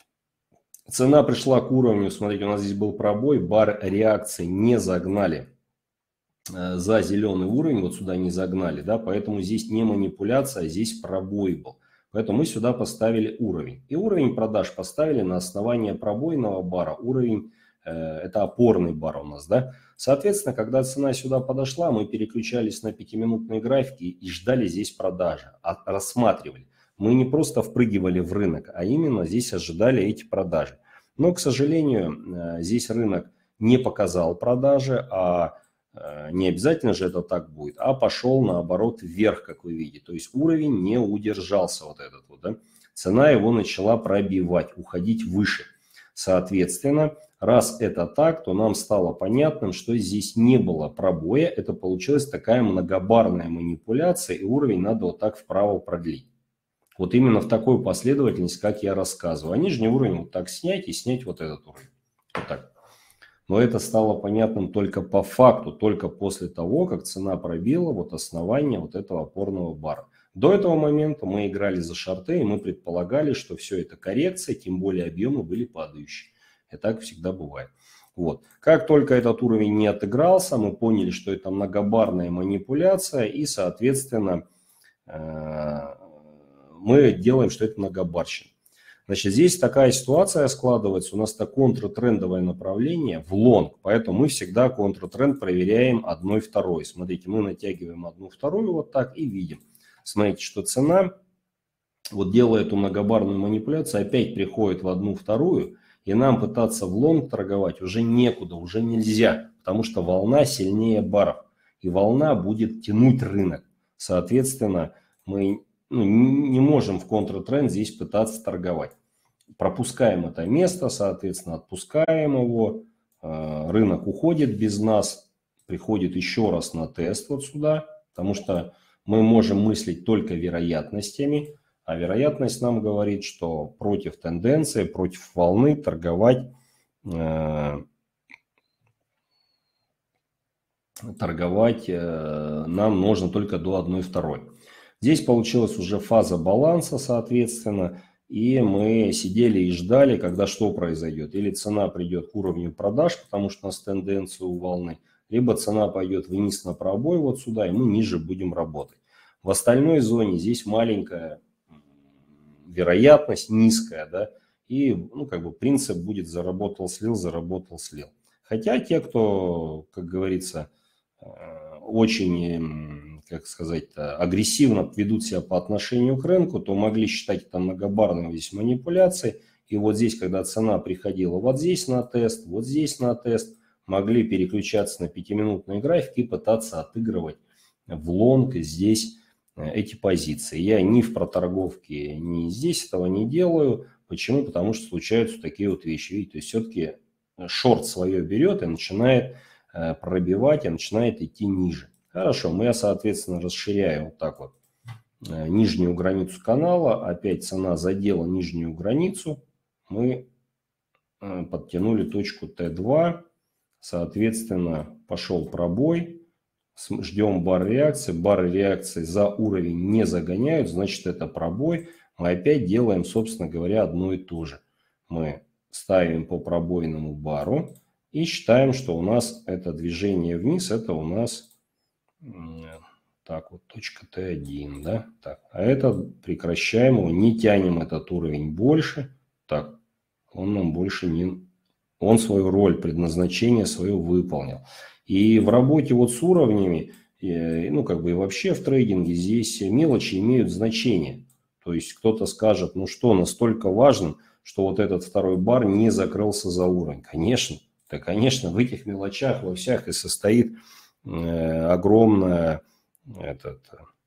Цена пришла к уровню, смотрите, у нас здесь был пробой, бар реакции не загнали за зеленый уровень, вот сюда не загнали, да, поэтому здесь не манипуляция, а здесь пробой был. Поэтому мы сюда поставили уровень. И уровень продаж поставили на основании пробойного бара, уровень, э, это опорный бар у нас, да. Соответственно, когда цена сюда подошла, мы переключались на пятиминутные графики и ждали здесь продажи, а рассматривали. Мы не просто впрыгивали в рынок, а именно здесь ожидали эти продажи. Но, к сожалению, здесь рынок не показал продажи, а не обязательно же это так будет, а пошел наоборот вверх, как вы видите. То есть уровень не удержался вот этот вот, да? Цена его начала пробивать, уходить выше. Соответственно, раз это так, то нам стало понятным, что здесь не было пробоя. Это получилась такая многобарная манипуляция, и уровень надо вот так вправо продлить. Вот именно в такой последовательности, как я рассказываю. А нижний уровень вот так снять и снять вот этот уровень. Вот так. Но это стало понятным только по факту, только после того, как цена пробила вот основание вот этого опорного бара. До этого момента мы играли за шорты, и мы предполагали, что все это коррекция, тем более объемы были падающие. И так всегда бывает. Вот. Как только этот уровень не отыгрался, мы поняли, что это многобарная манипуляция, и, соответственно, мы делаем, что это многобарщина. Значит, здесь такая ситуация складывается. У нас это контртрендовое направление в лонг. Поэтому мы всегда контртренд проверяем одной второй. Смотрите, мы натягиваем одну вторую вот так и видим. Смотрите, что цена, вот делая эту многобарную манипуляцию, опять приходит в одну вторую. И нам пытаться в лонг торговать уже некуда, уже нельзя. Потому что волна сильнее баров. И волна будет тянуть рынок. Соответственно, мы... Ну, не можем в контртренд здесь пытаться торговать. Пропускаем это место, соответственно, отпускаем его. Рынок уходит без нас, приходит еще раз на тест вот сюда, потому что мы можем мыслить только вероятностями, а вероятность нам говорит, что против тенденции, против волны торговать, торговать нам нужно только до одной второй. Здесь получилась уже фаза баланса, соответственно, и мы сидели и ждали, когда что произойдет. Или цена придет к уровню продаж, потому что у нас тенденция у волны, либо цена пойдет вниз на пробой вот сюда, и мы ниже будем работать. В остальной зоне здесь маленькая вероятность, низкая, да, и ну, как бы принцип будет заработал, слил, заработал, слил. Хотя те, кто, как говорится, очень, как сказать, агрессивно ведут себя по отношению к рынку, то могли считать это многобарной здесь манипуляцией. И вот здесь, когда цена приходила вот здесь на тест, вот здесь на тест, могли переключаться на пятиминутный график и пытаться отыгрывать в лонг здесь эти позиции. Я ни в проторговке, ни здесь этого не делаю. Почему? Потому что случаются такие вот вещи. Видите, то есть все-таки шорт свое берет и начинает пробивать, и начинает идти ниже. Хорошо, мы, соответственно, расширяем вот так вот нижнюю границу канала. Опять цена задела нижнюю границу. Мы подтянули точку Т два. Соответственно, пошел пробой. ждем бар реакции, бар реакции за уровень не загоняют, значит это пробой. Мы опять делаем, собственно говоря, одно и то же. Мы ставим по пробойному бару и считаем, что у нас это движение вниз, это у нас так вот точка Т один, да, так, а это прекращаем его, не тянем этот уровень больше, так, он нам больше не, он свою роль, предназначение свое выполнил. И в работе вот с уровнями, ну как бы и вообще в трейдинге здесь мелочи имеют значение. То есть кто-то скажет, ну что, настолько важно, что вот этот второй бар не закрылся за уровень. Конечно, да, конечно, в этих мелочах во всех и состоит э, огромная, этот,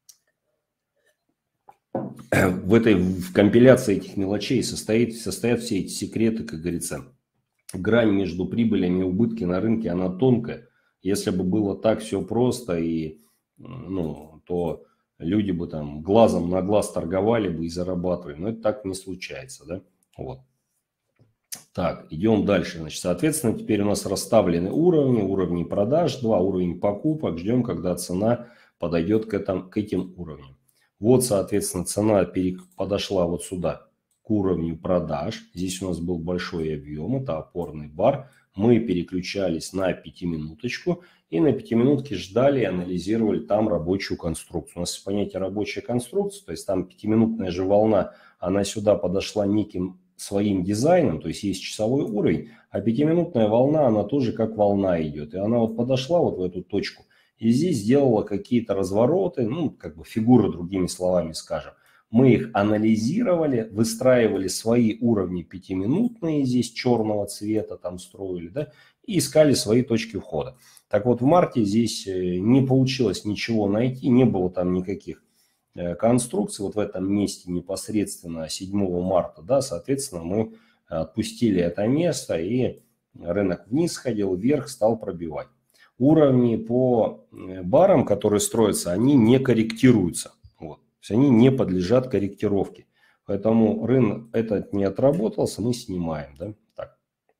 э, в этой в компиляции этих мелочей состоит, состоят все эти секреты, как говорится. Грань между прибылями и убытками на рынке, она тонкая. Если бы было так все просто, и, ну, то люди бы там глазом на глаз торговали бы и зарабатывали. Но это так не случается, да? Вот. Так, идем дальше. Значит, соответственно, теперь у нас расставлены уровни, уровни продаж, два уровня покупок. Ждем, когда цена подойдет к, этому, к этим уровням. Вот, соответственно, цена подошла вот сюда, к уровню продаж. Здесь у нас был большой объем, это опорный бар. Мы переключались на пятиминуточку и на пятиминутке ждали и анализировали там рабочую конструкцию. У нас есть понятие рабочая конструкция, то есть там пятиминутная же волна, она сюда подошла неким своим дизайном, то есть есть часовой уровень, а пятиминутная волна, она тоже как волна идет. И она вот подошла вот в эту точку и здесь сделала какие-то развороты, ну как бы фигуры, другими словами скажем. Мы их анализировали, выстраивали свои уровни пятиминутные, здесь черного цвета там строили, да, и искали свои точки входа. Так вот, в марте здесь не получилось ничего найти, не было там никаких конструкций. Вот в этом месте непосредственно седьмого марта, да, соответственно, мы отпустили это место, и рынок вниз ходил, вверх стал пробивать. Уровни по барам, которые строятся, они не корректируются. Вот. То есть они не подлежат корректировке. Поэтому рынок этот не отработался, мы снимаем. Да? Так.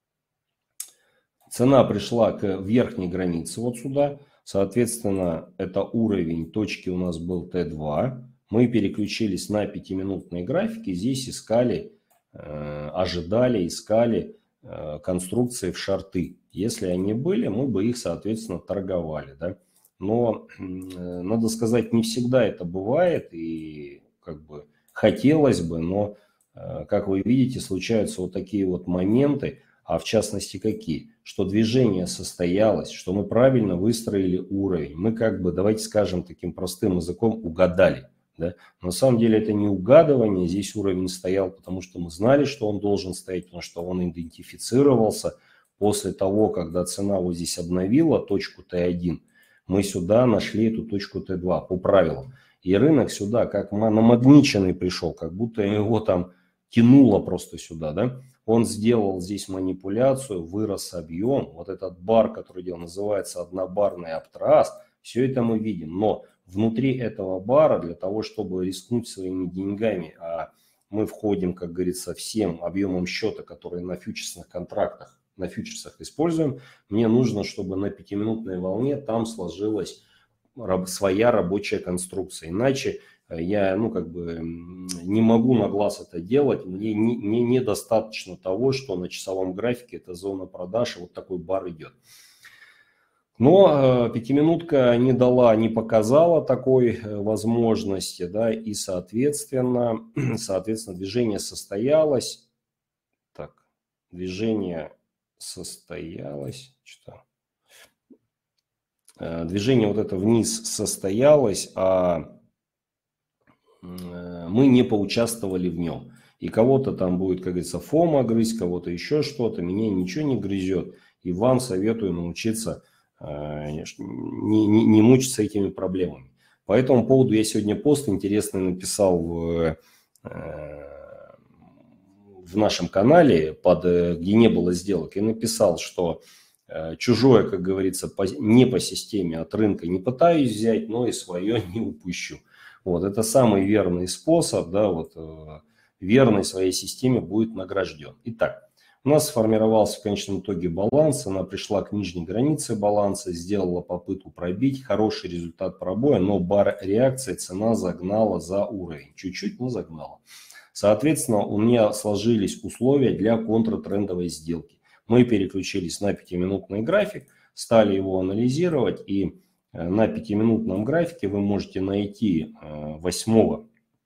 Цена пришла к верхней границе вот сюда. Соответственно, это уровень точки у нас был Т два. Мы переключились на пятиминутные графики. Здесь искали, э, ожидали, искали э, конструкции в шорты. Если они были, мы бы их, соответственно, торговали. Да? Но, э, надо сказать, не всегда это бывает. И как бы хотелось бы, но, э, как вы видите, случаются вот такие вот моменты. А в частности какие? Что движение состоялось, что мы правильно выстроили уровень. Мы как бы, давайте скажем таким простым языком, угадали. Да? На самом деле это не угадывание, здесь уровень стоял, потому что мы знали, что он должен стоять, потому что он идентифицировался. После того, когда цена вот здесь обновила точку Т один, мы сюда нашли эту точку Т два по правилам. И рынок сюда как намагниченный пришел, как будто его там тянуло просто сюда, да? Он сделал здесь манипуляцию, вырос объем. Вот этот бар, который делал, называется однобарный аптрас. Все это мы видим. Но внутри этого бара, для того, чтобы рискнуть своими деньгами, а мы входим, как говорится, всем объемом счета, который на фьючерсных контрактах, на фьючерсах используем, мне нужно, чтобы на пятиминутной волне там сложилась своя рабочая конструкция. Иначе я, ну, как бы не могу на глаз это делать. Мне, не, мне недостаточно того, что на часовом графике это зона продаж, и вот такой бар идет. Но э, пятиминутка не дала, не показала такой э, возможности, да, и, соответственно, соответственно, движение состоялось. Так, движение состоялось. Что? Э, движение вот это вниз состоялось, а мы не поучаствовали в нем. И кого-то там будет, как говорится, фома грызть, кого-то еще что-то. Меня ничего не грызет. И вам советую научиться э, не, не, не мучиться этими проблемами. По этому поводу я сегодня пост интересный написал в, э, в нашем канале, под, где не было сделок. И написал, что э, чужое, как говорится, по, не по системе от рынка не пытаюсь взять, но и свое не упущу. Вот, это самый верный способ, да, вот, э, верный своей системе будет награжден. Итак, У нас сформировался в конечном итоге баланс, она пришла к нижней границе баланса, сделала попытку пробить, хороший результат пробоя, но бар реакции цена загнала за уровень, чуть-чуть, но загнала. Соответственно, у меня сложились условия для контртрендовой сделки. Мы переключились на пятиминутный график, стали его анализировать, и на пятиминутном графике вы можете найти восьмого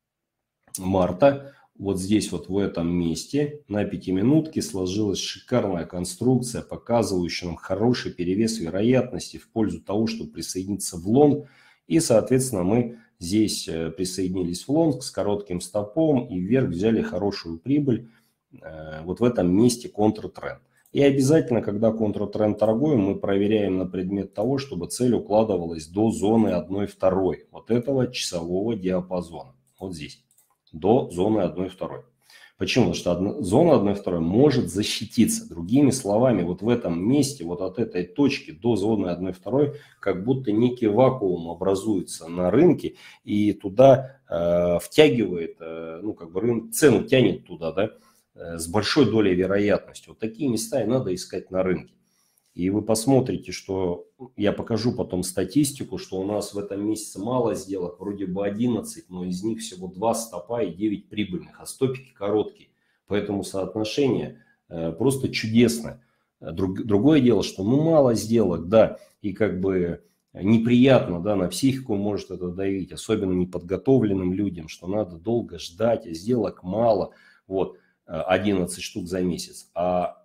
марта, вот здесь вот в этом месте на пятиминутке сложилась шикарная конструкция, показывающая нам хороший перевес вероятности в пользу того, чтобы присоединиться в лонг. И, соответственно, мы здесь присоединились в лонг с коротким стопом и вверх взяли хорошую прибыль вот в этом месте контртренд. И обязательно, когда контртренд торгуем, мы проверяем на предмет того, чтобы цель укладывалась до зоны одна вторая вот этого часового диапазона. Вот здесь. До зоны одна вторая. Почему? Потому что одна, зона одна вторая может защититься. Другими словами, вот в этом месте, вот от этой точки до зоны одна вторая, как будто некий вакуум образуется на рынке и туда э, втягивает, э, ну как бы рынок, цену тянет туда, да, э, с большой долей вероятности. Вот такие места и надо искать на рынке. И вы посмотрите, что я покажу потом статистику, что у нас в этом месяце мало сделок, вроде бы одиннадцать, но из них всего два стопа и девять прибыльных, а стопики короткие. Поэтому соотношение э, просто чудесное. Друг, другое дело, что ну мало сделок, да, и как бы неприятно, да, на психику может это давить, особенно неподготовленным людям, что надо долго ждать, а сделок мало, вот, одиннадцать штук за месяц. А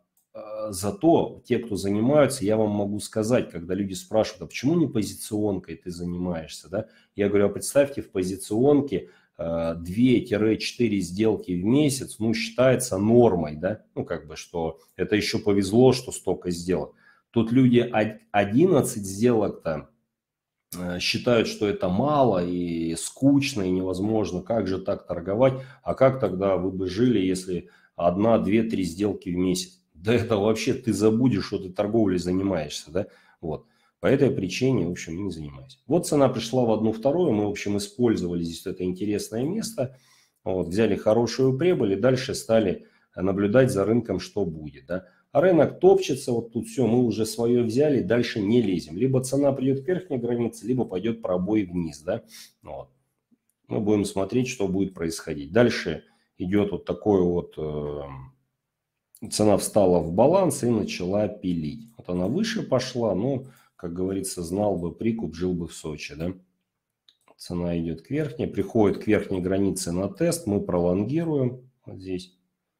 зато те, кто занимаются, я вам могу сказать, когда люди спрашивают, а почему не позиционкой ты занимаешься, да? Я говорю, а представьте, в позиционке две-четыре сделки в месяц, ну, считается нормой, да? Ну, как бы, что это еще повезло, что столько сделок. Тут люди одиннадцать сделок-то считают, что это мало и скучно, и невозможно. Как же так торговать? А как тогда вы бы жили, если одна, две, три сделки в месяц? Да это вообще ты забудешь, что ты торговлей занимаешься, да? Вот. По этой причине, в общем, не занимаюсь. Вот цена пришла в одну вторую, мы, в общем, использовали здесь это интересное место, вот, взяли хорошую прибыль и дальше стали наблюдать за рынком, что будет, да? А рынок топчется, вот тут все, мы уже свое взяли, дальше не лезем. Либо цена придет к верхней границе, либо пойдет пробой вниз, да? Вот. Мы будем смотреть, что будет происходить. Дальше идет вот такой вот... Э Цена встала в баланс и начала пилить. Вот она выше пошла, но, как говорится, знал бы прикуп, жил бы в Сочи. Да? Цена идет к верхней, приходит к верхней границе на тест, мы пролонгируем вот здесь.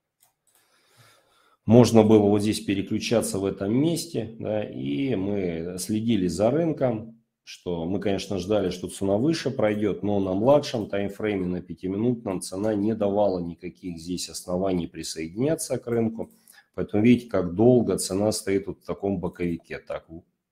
Можно было вот здесь переключаться в этом месте, да, и мы следили за рынком, что мы, конечно, ждали, что цена выше пройдет, но на младшем таймфрейме, на пятиминутном, цена не давала никаких здесь оснований присоединяться к рынку. Поэтому видите, как долго цена стоит вот в таком боковике. Так,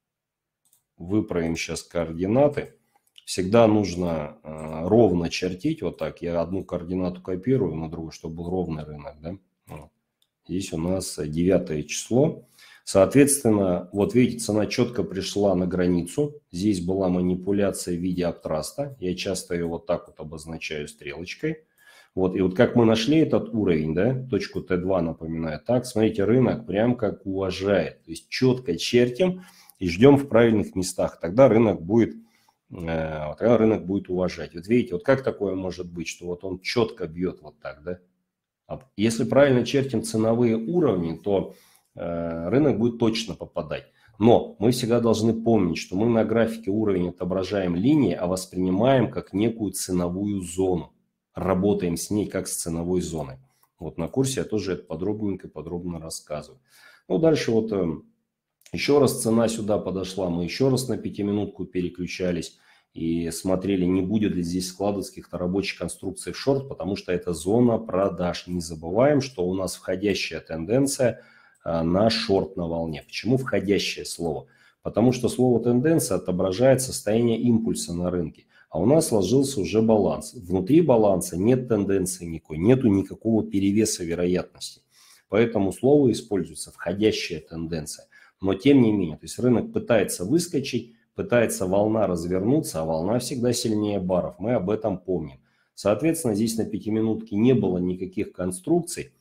выправим сейчас координаты. Всегда нужно э, ровно чертить, вот так. Я одну координату копирую на другую, чтобы был ровный рынок. Да? Вот. Здесь у нас девятое число. Соответственно, вот видите, цена четко пришла на границу. Здесь была манипуляция в виде аптраста. Я часто ее вот так вот обозначаю стрелочкой. Вот, и вот как мы нашли этот уровень, да, точку Т два, напоминаю, так, смотрите, рынок прям как уважает. То есть четко чертим и ждем в правильных местах. Тогда рынок будет, э, тогда рынок будет уважать. Вот видите, вот как такое может быть, что вот он четко бьет вот так, да. Если правильно чертим ценовые уровни, то рынок будет точно попадать. Но мы всегда должны помнить, что мы на графике уровень отображаем линии, а воспринимаем как некую ценовую зону. Работаем с ней как с ценовой зоной. Вот на курсе я тоже это подробненько, подробно рассказываю. Ну, дальше вот еще раз цена сюда подошла. Мы еще раз на пятиминутку переключались и смотрели, не будет ли здесь складываться каких-то рабочих конструкций в шорт, потому что это зона продаж. Не забываем, что у нас входящая тенденция на шорт на волне. Почему входящее слово? Потому что слово тенденция отображает состояние импульса на рынке. А у нас сложился уже баланс. Внутри баланса нет тенденции никакой, нету никакого перевеса вероятности. Поэтому слово используется входящая тенденция. Но тем не менее, то есть рынок пытается выскочить, пытается волна развернуться, а волна всегда сильнее баров. Мы об этом помним. Соответственно, здесь на пятиминутке не было никаких конструкций.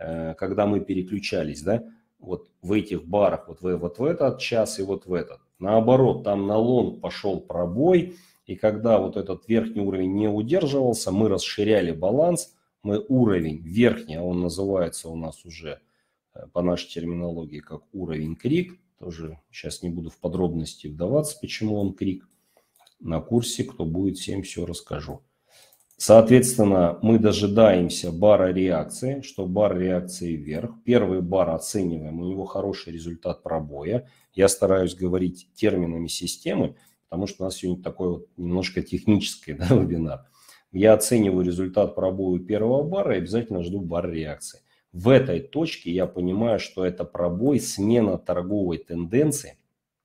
когда мы переключались, да, вот в этих барах, вот в, вот в этот час и вот в этот. Наоборот, там на лонг пошел пробой, и когда вот этот верхний уровень не удерживался, мы расширяли баланс, мы уровень верхний, а он называется у нас уже по нашей терминологии как уровень крик, тоже сейчас не буду в подробности вдаваться, почему он крик, на курсе, кто будет, всем все расскажу. Соответственно, мы дожидаемся бара реакции, что бар реакции вверх. Первый бар оцениваем, у него хороший результат пробоя. Я стараюсь говорить терминами системы, потому что у нас сегодня такой вот немножко технический, да, вебинар. Я оцениваю результат пробоя первого бара и обязательно жду бар реакции. В этой точке я понимаю, что это пробой, смена торговой тенденции.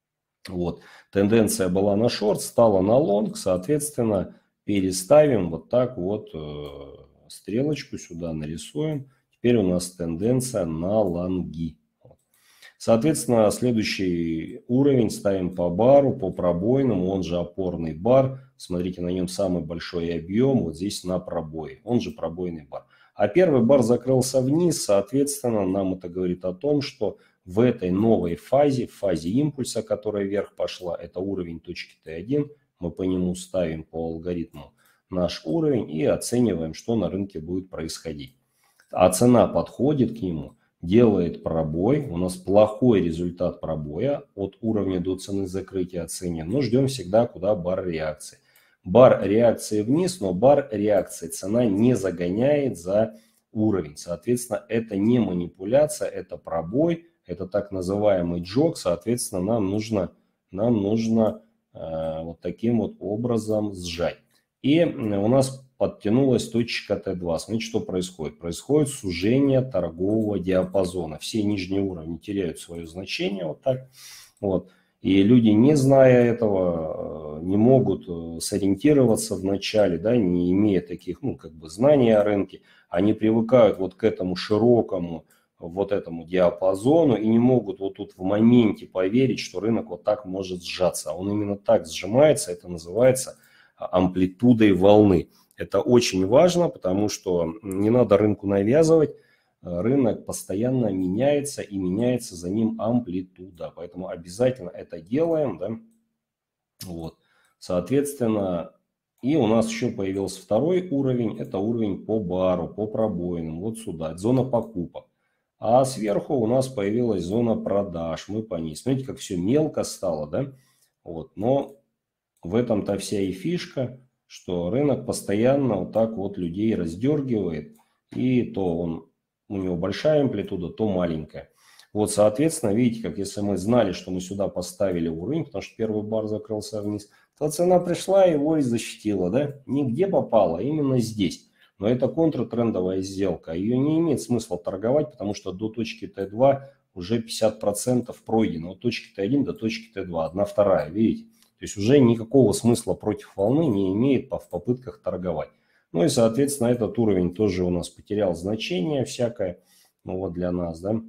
Вот. Тенденция была на шорт, стала на лонг, соответственно, переставим вот так вот э, стрелочку сюда нарисуем. Теперь у нас тенденция на лонги. Соответственно, следующий уровень ставим по бару, по пробойному, он же опорный бар. Смотрите, на нем самый большой объем, вот здесь на пробое, он же пробойный бар. А первый бар закрылся вниз, соответственно, нам это говорит о том, что в этой новой фазе, в фазе импульса, которая вверх пошла, это уровень точки Т один, мы по нему ставим по алгоритму наш уровень и оцениваем, что на рынке будет происходить. А цена подходит к нему, делает пробой, у нас плохой результат пробоя, от уровня до цены закрытия оцениваем, но ждем всегда, куда бар реакции. Бар реакции вниз, но бар реакции цена не загоняет за уровень. Соответственно, это не манипуляция, это пробой, это так называемый джок. Соответственно, нам нужно, нам нужно э, вот таким вот образом сжать. И у нас подтянулась точка Т два. Смотрите, что происходит. Происходит сужение торгового диапазона. Все нижние уровни теряют свое значение. Вот так. Вот. И люди, не зная этого, не могут сориентироваться в начале, да, не имея таких, ну, как бы знаний о рынке. Они привыкают вот к этому широкому, вот этому диапазону и не могут вот тут в моменте поверить, что рынок вот так может сжаться. А он именно так сжимается, это называется амплитудой волны. Это очень важно, потому что не надо рынку навязывать. Рынок постоянно меняется и меняется за ним амплитуда. Поэтому обязательно это делаем. Да? Вот. Соответственно, и у нас еще появился второй уровень. Это уровень по бару, по пробоинам. Вот сюда. Это зона покупок. А сверху у нас появилась зона продаж. Мы по ней. Смотрите, как все мелко стало. Да? Вот. Но в этом-то вся и фишка, что рынок постоянно вот так вот людей раздергивает. И то он... у него большая амплитуда, то маленькая. Вот, соответственно, видите, как если мы знали, что мы сюда поставили уровень, потому что первый бар закрылся вниз, то цена пришла и его и защитила, да? Нигде попала, именно здесь. Но это контртрендовая сделка. Ее не имеет смысла торговать, потому что до точки Т два уже пятьдесят процентов пройдено. От точки Т один до точки Т два, одна вторая, видите? То есть уже никакого смысла против волны не имеет в попытках торговать. Ну и, соответственно, этот уровень тоже у нас потерял значение всякое, ну вот для нас, да.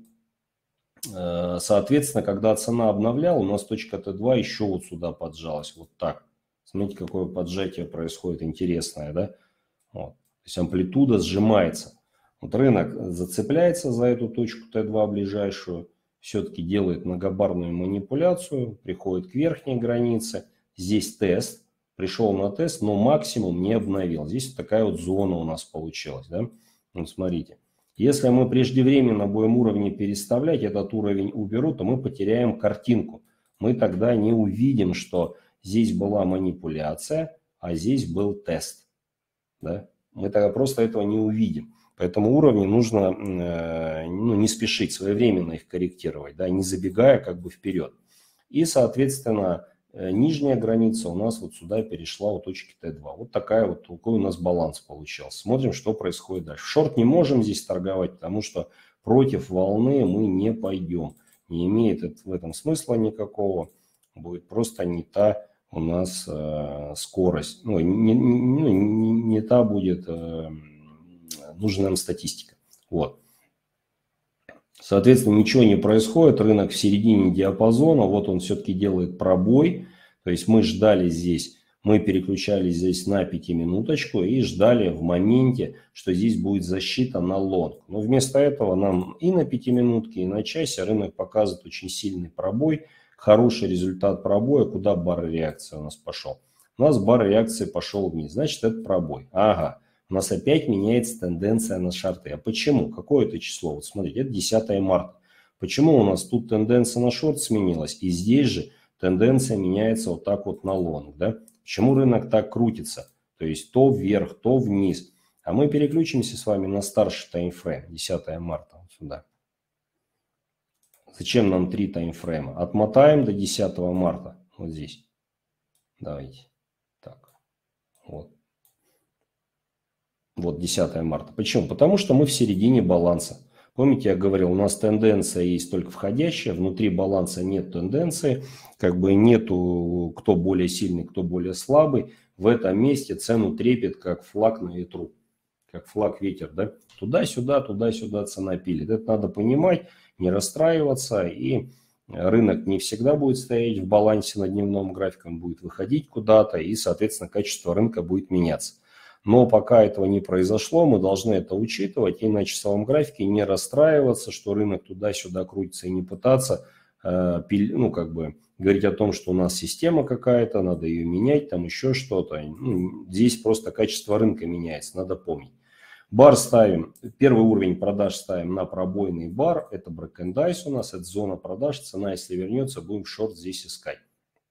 Соответственно, когда цена обновляла, у нас точка Т два еще вот сюда поджалась, вот так. Смотрите, какое поджатие происходит интересное, да. Вот. То есть амплитуда сжимается. Вот рынок зацепляется за эту точку Т два ближайшую, все-таки делает многобарную манипуляцию, приходит к верхней границе, здесь тест. Пришел на тест, но максимум не обновил. Здесь такая вот зона у нас получилась. Да? Вот смотрите. Если мы преждевременно будем уровни переставлять, этот уровень уберу, то мы потеряем картинку. Мы тогда не увидим, что здесь была манипуляция, а здесь был тест. Да? Мы тогда просто этого не увидим. Поэтому уровни нужно э, ну, не спешить, своевременно их корректировать, да, не забегая как бы вперед. И, соответственно, нижняя граница у нас вот сюда перешла у точки Т два. Вот такая вот, такой у нас баланс получился. Смотрим, что происходит дальше. Шорт не можем здесь торговать, потому что против волны мы не пойдем. Не имеет это, в этом смысла никакого. Будет просто не та у нас э, скорость. Ну, не, не, не, не та будет э, нужная нам статистика. Вот. Соответственно, ничего не происходит, рынок в середине диапазона, вот он все-таки делает пробой, то есть мы ждали здесь Мы переключались здесь на пятиминуточку и ждали в моменте, что здесь будет защита на лонг. Но вместо этого нам и на пятиминутке, и на часе рынок показывает очень сильный пробой, хороший результат пробоя. Куда бар реакции у нас пошел? У нас бар реакции пошел вниз, значит это пробой. Ага, у нас опять меняется тенденция на шорты. А почему? Какое это число? Вот смотрите, это десятое марта. Почему у нас тут тенденция на шорт сменилась? И здесь же тенденция меняется вот так вот на лонг, да? Почему рынок так крутится? То есть то вверх, то вниз. А мы переключимся с вами на старший таймфрейм, десятое марта, вот сюда. Зачем нам три таймфрейма? Отмотаем до десятого марта, вот здесь. Давайте. Так, вот. Вот десятое марта. Почему? Потому что мы в середине баланса. Помните, я говорил, у нас тенденция есть только входящая, внутри баланса нет тенденции, как бы нету кто более сильный, кто более слабый. В этом месте цену трепет, как флаг на ветру, как флаг ветер, да? Туда-сюда, туда-сюда цена пилит. Это надо понимать, не расстраиваться, и рынок не всегда будет стоять в балансе на дневном графике, он будет выходить куда-то, и, соответственно, качество рынка будет меняться. Но пока этого не произошло, мы должны это учитывать и на часовом графике не расстраиваться, что рынок туда-сюда крутится, и не пытаться э, ну, как бы, говорить о том, что у нас система какая-то, надо ее менять, там еще что-то. Ну, здесь просто качество рынка меняется, надо помнить. Бар ставим, первый уровень продаж ставим на пробойный бар, это break and dice у нас, это зона продаж, цена если вернется, будем шорт здесь искать.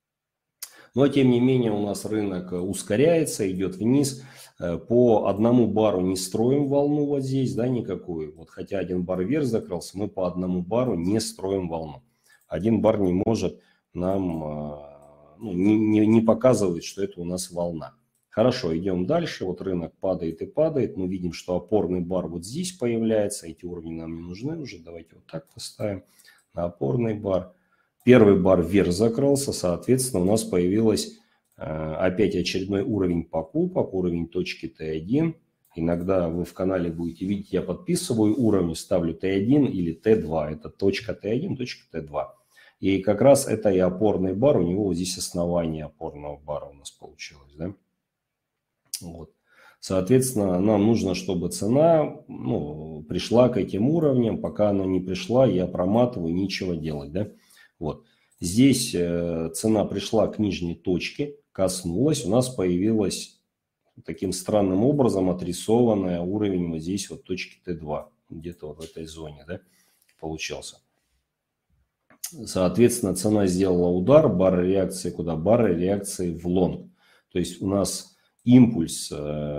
Но тем не менее у нас рынок ускоряется, идет вниз. По одному бару не строим волну вот здесь, да, никакую. Вот хотя один бар вверх закрылся, мы по одному бару не строим волну. Один бар не может нам, ну, не, не, не показывает, что это у нас волна. Хорошо, идем дальше. Вот рынок падает и падает. Мы видим, что опорный бар вот здесь появляется. Эти уровни нам не нужны уже. Давайте вот так поставим на опорный бар. Первый бар вверх закрылся, соответственно, у нас появилась э, опять очередной уровень покупок, уровень точки Т один. Иногда вы в канале будете видеть, я подписываю уровни, ставлю Т один или Т два. Это точка Т один, точка Т два. И как раз это и опорный бар, у него вот здесь основание опорного бара у нас получилось. Да? Вот. Соответственно, нам нужно, чтобы цена ну, пришла к этим уровням. Пока она не пришла, я проматываю, нечего делать. Да? Вот. Здесь э, цена пришла к нижней точке, коснулась, у нас появилась таким странным образом отрисованная уровень вот здесь вот точки Т два, где-то вот в этой зоне, да, получился. Соответственно, цена сделала удар, бар реакции куда? Бар реакции в лонг. То есть у нас импульс,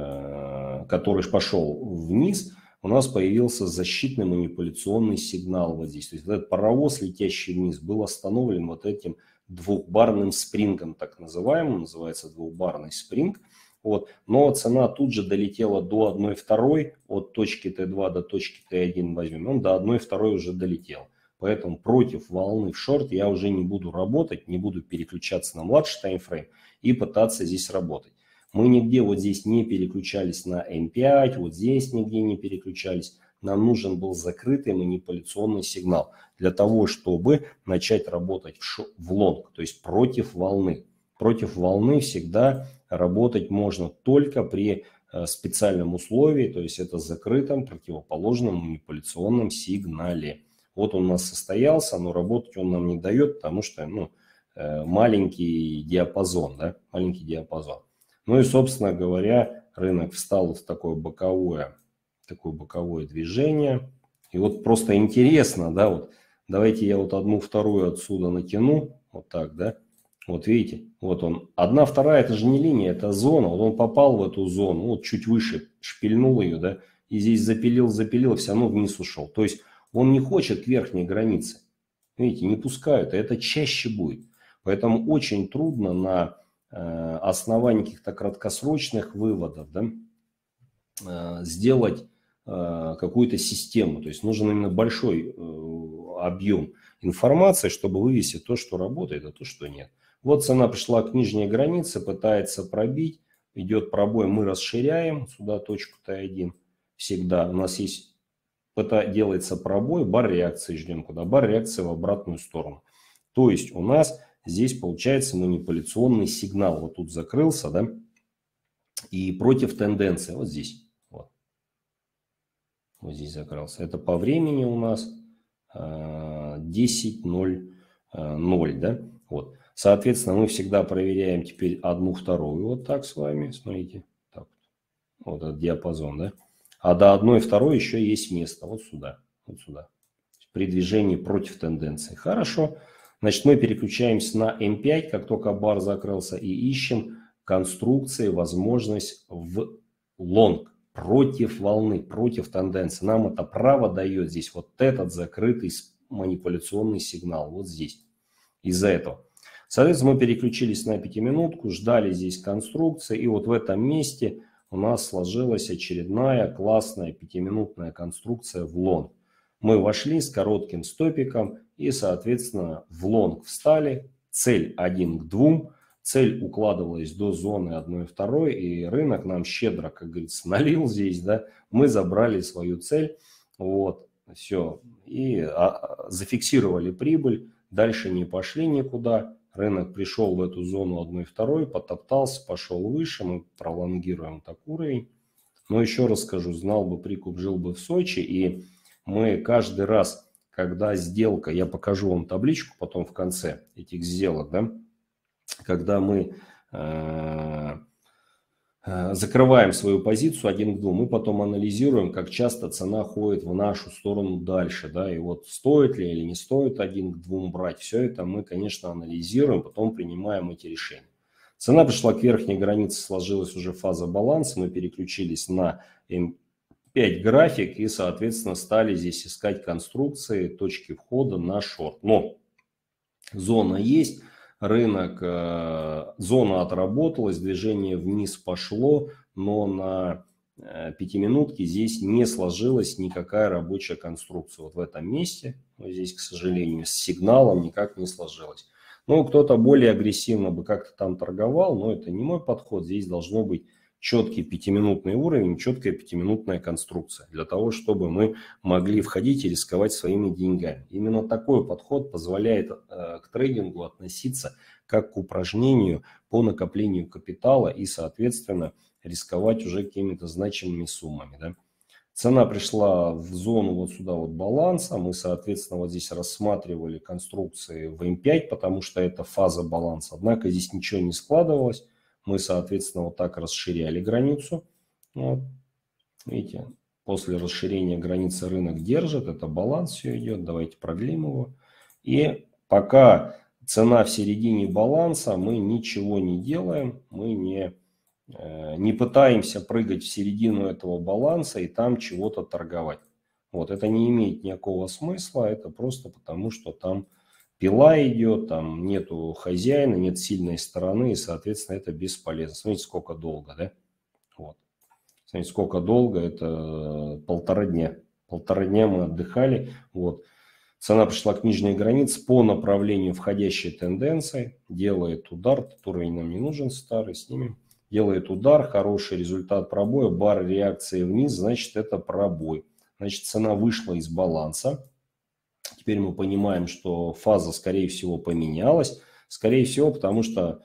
э, который пошел вниз, у нас появился защитный манипуляционный сигнал вот здесь. То есть этот паровоз, летящий вниз, был остановлен вот этим двухбарным спрингом, так называемым, называется двухбарный спринг. Вот. Но цена тут же долетела до одной второй, от точки Т два до точки Т один возьмем, он до одной второй уже долетел. Поэтому против волны в шорт я уже не буду работать, не буду переключаться на младший таймфрейм и пытаться здесь работать. Мы нигде вот здесь не переключались на М пять, вот здесь нигде не переключались. Нам нужен был закрытый манипуляционный сигнал для того, чтобы начать работать в, шо, в лонг, то есть против волны. Против волны всегда работать можно только при э, специальном условии, то есть это закрытом противоположном манипуляционном сигнале. Вот он у нас состоялся, но работать он нам не дает, потому что ну, э, маленький диапазон, да, маленький диапазон. Ну и, собственно говоря, рынок встал в такое боковое, такое боковое движение. И вот просто интересно, да, вот давайте я вот одну вторую отсюда натяну, вот так, да. Вот видите, вот он. Одна вторая, это же не линия, это зона. Вот он попал в эту зону, вот чуть выше шпильнул ее, да, и здесь запилил, запилил, все равно вниз ушел. То есть он не хочет к верхней границе. Видите, не пускают, и это чаще будет. Поэтому очень трудно на основании каких-то краткосрочных выводов, да, сделать какую-то систему. То есть нужен именно большой объем информации, чтобы вывести то, что работает, а то, что нет. Вот цена пришла к нижней границе, пытается пробить, идет пробой, мы расширяем сюда точку Т один. Всегда у нас есть, это делается пробой, бар реакции ждем куда? Бар реакции в обратную сторону. То есть у нас здесь получается манипуляционный сигнал. Вот тут закрылся, да, и против тенденции, вот здесь. Вот, вот здесь закрылся. Это по времени у нас десять ноль ноль, да, вот. Соответственно, мы всегда проверяем теперь одну вторую, вот так с вами, смотрите, так, вот этот диапазон, да, а до одной второй еще есть место, вот сюда, вот сюда, при движении против тенденции. Хорошо, значит, мы переключаемся на эм пять, как только бар закрылся, и ищем конструкции, возможность в лонг, против волны, против тенденции. Нам это право дает здесь вот этот закрытый манипуляционный сигнал, вот здесь, из-за этого. Соответственно, мы переключились на пятиминутку, ждали здесь конструкции, и вот в этом месте у нас сложилась очередная классная пятиминутная конструкция в лонг. Мы вошли с коротким стопиком и, соответственно, в лонг встали, цель один к двум, цель укладывалась до зоны одной второй, и рынок нам щедро, как говорится, налил здесь, да, мы забрали свою цель, вот, все, и а, зафиксировали прибыль, дальше не пошли никуда. Рынок пришел в эту зону одной второй, потоптался, пошел выше, мы пролонгируем так уровень. Но еще раз скажу, знал бы прикуп, жил бы в Сочи. И мы каждый раз, когда сделка, я покажу вам табличку потом в конце этих сделок, да, когда мы э, э, закрываем свою позицию один к двум, мы потом анализируем, как часто цена ходит в нашу сторону дальше, да, и вот стоит ли или не стоит один к двум брать, все это мы, конечно, анализируем, потом принимаем эти решения. Цена пришла к верхней границе, сложилась уже фаза баланса, мы переключились на эм пять график и, соответственно, стали здесь искать конструкции, точки входа на шорт. Но зона есть. Рынок, э, зона отработалась, движение вниз пошло, но на э, пятиминутке здесь не сложилась никакая рабочая конструкция. Вот в этом месте, вот здесь, к сожалению, с сигналом никак не сложилось. Ну, кто-то более агрессивно бы как-то там торговал, но это не мой подход. Здесь должно быть четкий пятиминутный уровень, четкая пятиминутная конструкция, для того, чтобы мы могли входить и рисковать своими деньгами. Именно такой подход позволяет э, к трейдингу относиться как к упражнению по накоплению капитала и, соответственно, рисковать уже какими-то значимыми суммами. Да? Цена пришла в зону вот сюда вот баланса, мы, соответственно, вот здесь рассматривали конструкции в эм пять, потому что это фаза баланса, однако здесь ничего не складывалось. Мы, соответственно, вот так расширяли границу. Вот. Видите, после расширения границы рынок держит. Это баланс все идет. Давайте продлим его. И пока цена в середине баланса, мы ничего не делаем. Мы не, не пытаемся прыгать в середину этого баланса и там чего-то торговать. Вот. Это не имеет никакого смысла. Это просто потому, что там пила идет, там нету хозяина, нет сильной стороны, и, соответственно, это бесполезно. Смотрите, сколько долго, да? Вот. Смотрите, сколько долго, это полтора дня. Полтора дня мы отдыхали. Вот. Цена пришла к нижней границе по направлению входящей тенденции, делает удар, этот уровень нам не нужен, старый, снимем. Делает удар, хороший результат пробоя, бар реакции вниз, значит, это пробой. Значит, цена вышла из баланса. Теперь мы понимаем, что фаза, скорее всего, поменялась. Скорее всего, потому что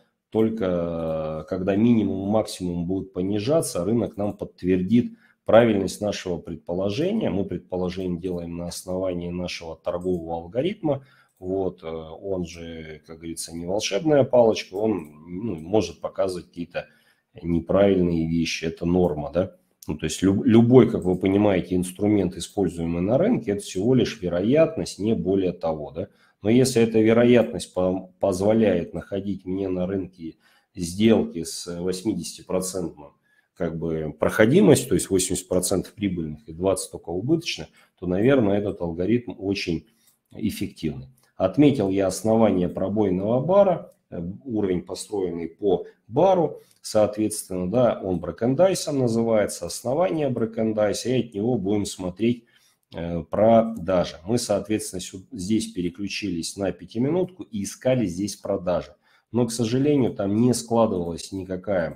только когда минимум и максимум будут понижаться, рынок нам подтвердит правильность нашего предположения. Мы предположение делаем на основании нашего торгового алгоритма. Вот, он же, как говорится, не волшебная палочка, он ну, может показывать какие-то неправильные вещи. Это норма, да? Ну, то есть люб, любой, как вы понимаете, инструмент, используемый на рынке, это всего лишь вероятность, не более того. Да? Но если эта вероятность по, позволяет находить мне на рынке сделки с восьмидесятипроцентной как бы проходимостью, то есть восемьдесят процентов прибыльных и двадцать процентов только убыточных, то, наверное, этот алгоритм очень эффективный. Отметил я основание пробойного бара, уровень, построенный по бару, соответственно, да, он брекендайсом называется, основание брекендайса, и от него будем смотреть э, продажи. Мы, соответственно, сюда, здесь переключились на пятиминутку и искали здесь продажи. Но, к сожалению, там не складывалась никакая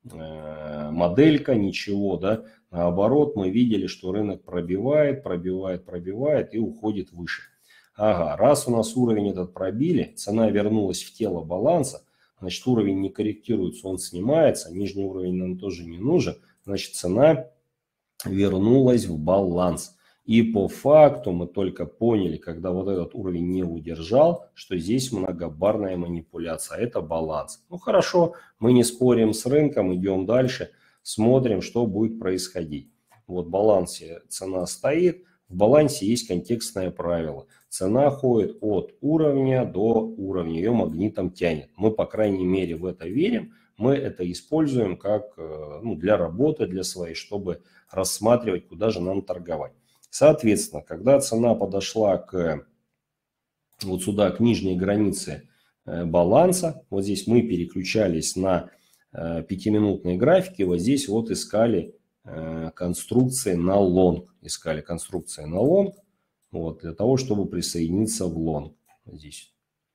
э, моделька, ничего, да, наоборот, мы видели, что рынок пробивает, пробивает, пробивает и уходит выше. ага, раз у нас уровень этот пробили, цена вернулась в тело баланса, значит уровень не корректируется, он снимается, нижний уровень нам тоже не нужен, значит цена вернулась в баланс. И по факту мы только поняли, когда вот этот уровень не удержал, что здесь многобарная манипуляция, это баланс. Ну хорошо, мы не спорим с рынком, идем дальше, смотрим, что будет происходить. Вот в балансе цена стоит, в балансе есть контекстное правило. Цена ходит от уровня до уровня, ее магнитом тянет. Мы, по крайней мере, в это верим, мы это используем как ну, для работы, для своей, чтобы рассматривать, куда же нам торговать. Соответственно, когда цена подошла к вот сюда, к нижней границе баланса, вот здесь мы переключались на пятиминутные графики, вот здесь вот искали конструкции на лонг, искали конструкции на лонг, вот, для того, чтобы присоединиться в лонг. Вот здесь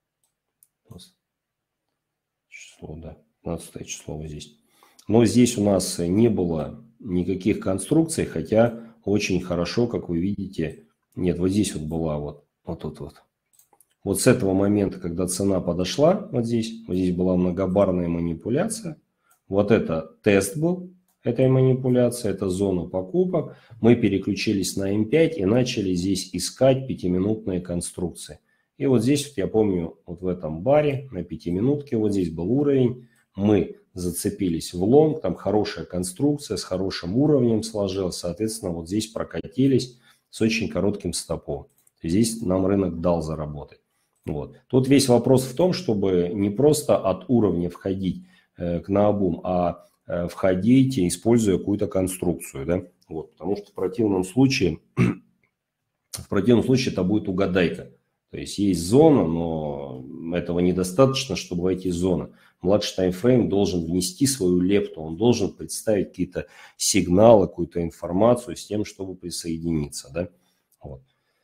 число, да, пятнадцатое число вот здесь. Но здесь у нас не было никаких конструкций, хотя очень хорошо, как вы видите, нет, вот здесь вот была вот, вот тут вот. Вот с этого момента, когда цена подошла, вот здесь, вот здесь была многобарная манипуляция, вот это тест был этой манипуляции, это зона покупок, мы переключились на эм пять и начали здесь искать пятиминутные конструкции. И вот здесь вот я помню, вот в этом баре на пятиминутке, вот здесь был уровень, мы зацепились в лонг, там хорошая конструкция с хорошим уровнем сложилась, соответственно, вот здесь прокатились с очень коротким стопом. Здесь нам рынок дал заработать. Вот. Тут весь вопрос в том, чтобы не просто от уровня входить э, к наобум, а э, входить, используя какую-то конструкцию. Да? Вот. Потому что в противном случае, в противном случае это будет угадайка. То есть есть зона, но этого недостаточно, чтобы войти в зону. Младший таймфрейм должен внести свою лепту, он должен представить какие-то сигналы, какую-то информацию с тем, чтобы присоединиться. Да? Вот.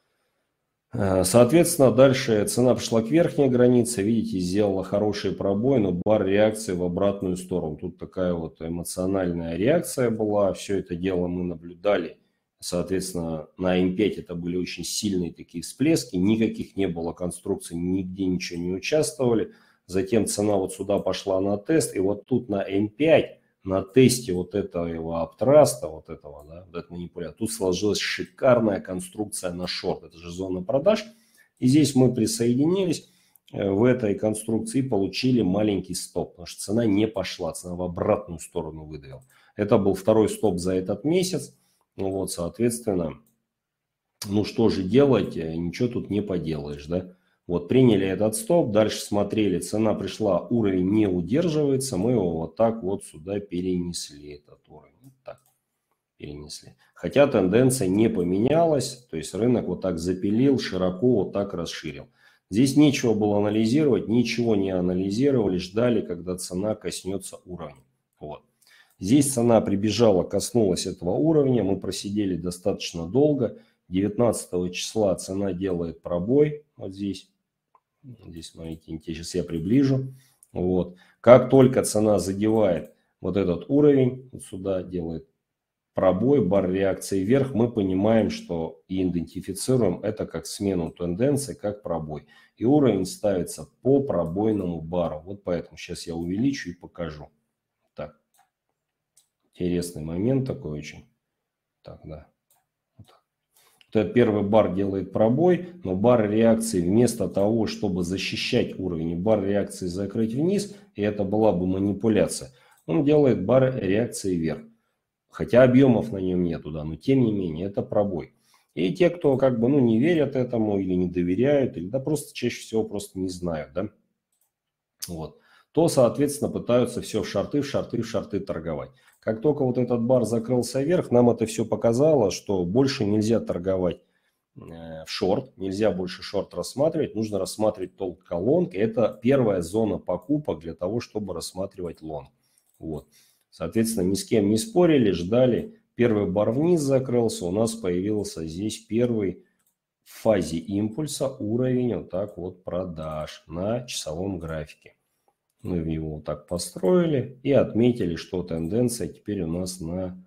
Соответственно, дальше цена пошла к верхней границе, видите, сделала хороший пробой, но бар реакции в обратную сторону. Тут такая вот эмоциональная реакция была, все это дело мы наблюдали. Соответственно, на эм пять это были очень сильные такие всплески, никаких не было конструкций, нигде ничего не участвовали. Затем цена вот сюда пошла на тест, и вот тут на эм пять, на тесте вот этого аптраста, вот этого, да, вот этой манипуляции, тут сложилась шикарная конструкция на шорт, это же зона продаж. И здесь мы присоединились в этой конструкции и получили маленький стоп, потому что цена не пошла, цена в обратную сторону выдавила. Это был второй стоп за этот месяц. Ну вот, соответственно, ну что же делать, ничего тут не поделаешь, да. Вот приняли этот стоп, дальше смотрели, цена пришла, уровень не удерживается, мы его вот так вот сюда перенесли, этот уровень, вот так перенесли. Хотя тенденция не поменялась, то есть рынок вот так запилил, широко вот так расширил. Здесь нечего было анализировать, ничего не анализировали, ждали, когда цена коснется уровня. Вот. Здесь цена прибежала, коснулась этого уровня, мы просидели достаточно долго. девятнадцатого числа цена делает пробой, вот здесь. Здесь, смотрите, сейчас я приближу. Вот. Как только цена задевает вот этот уровень, вот сюда делает пробой, бар реакции вверх, мы понимаем, что и идентифицируем это как смену тенденции, как пробой. И уровень ставится по пробойному бару. Вот поэтому сейчас я увеличу и покажу. Так. Интересный момент такой очень. Так, да. Вот. Вот этот первый бар делает пробой, но бар реакции вместо того, чтобы защищать уровень, бар реакции закрыть вниз, и это была бы манипуляция, он делает бар реакции вверх. Хотя объемов на нем нету, да, но тем не менее это пробой. И те, кто как бы ну, не верят этому или не доверяют, или да просто чаще всего просто не знают, да, вот, то, соответственно, пытаются все в шорты, в шорты, в шорты торговать. Как только вот этот бар закрылся вверх, нам это все показало, что больше нельзя торговать в шорт, нельзя больше шорт рассматривать, нужно рассматривать только лонг. И это первая зона покупок для того, чтобы рассматривать лонг. Вот. Соответственно, ни с кем не спорили, ждали. Первый бар вниз закрылся, у нас появился здесь первый в фазе импульса уровень вот так вот продаж на часовом графике. Мы его вот так построили и отметили, что тенденция теперь у нас на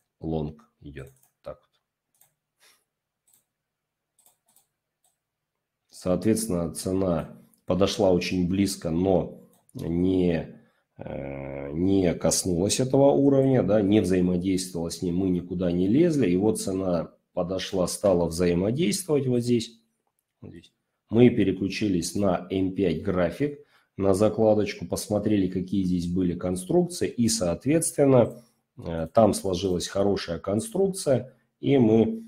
лонг идет. Так вот. Соответственно, цена подошла очень близко, но не, не коснулась этого уровня, да, не взаимодействовала с ним, мы никуда не лезли. И вот цена подошла, стала взаимодействовать вот здесь. Вот здесь. Мы переключились на эм пять график, на закладочку, посмотрели, какие здесь были конструкции. И, соответственно, там сложилась хорошая конструкция. И мы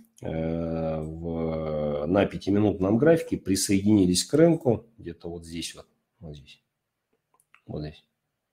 в, на пятиминутном графике присоединились к рынку. Где-то вот здесь вот. Вот здесь. Вот здесь.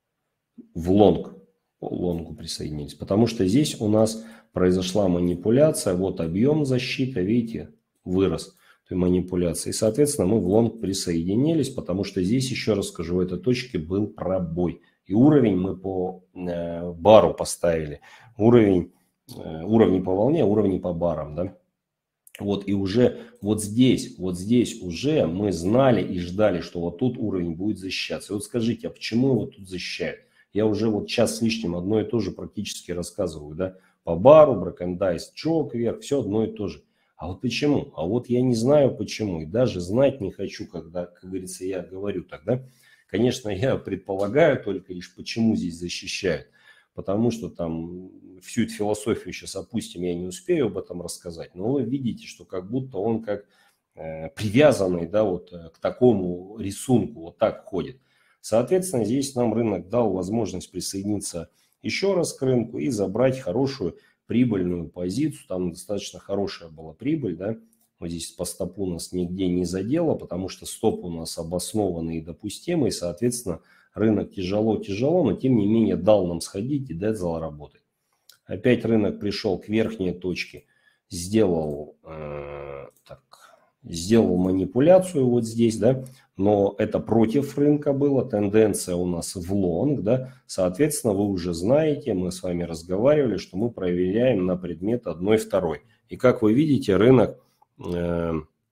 В лонг. По лонгу присоединились. Потому что здесь у нас произошла манипуляция. Вот объем защиты, видите, вырос. Манипуляции. И, соответственно, мы в лонг присоединились, потому что здесь, еще раз скажу, в этой точке был пробой. И уровень мы по э, бару поставили. Уровень, э, уровни по волне, уровни по барам. Да? Вот, и уже вот здесь, вот здесь уже мы знали и ждали, что вот тут уровень будет защищаться. И вот скажите, а почему его тут защищают? Я уже вот час с лишним одно и то же практически рассказываю. Да? По бару, брокендайз, чок вверх, все одно и то же. А вот почему? А вот я не знаю почему. И даже знать не хочу, когда, как говорится, я говорю тогда. Конечно, я предполагаю только лишь, почему здесь защищают. Потому что там всю эту философию сейчас опустим, я не успею об этом рассказать. Но вы видите, что как будто он как э, привязанный, да, вот, к такому рисунку вот так ходит. Соответственно, здесь нам рынок дал возможность присоединиться еще раз к рынку и забрать хорошую прибыльную позицию. Там достаточно хорошая была прибыль, да. Вот здесь по стопу нас нигде не задело, потому что стоп у нас обоснованный и допустимый. Соответственно, рынок тяжело-тяжело, но тем не менее дал нам сходить и дать заработать. Опять рынок пришел к верхней точке, сделал, э, так, сделал манипуляцию вот здесь, да. Но это против рынка было, тенденция у нас в лонг, да, соответственно, вы уже знаете, мы с вами разговаривали, что мы проверяем на предмет одной второй. И как вы видите, рынок, э,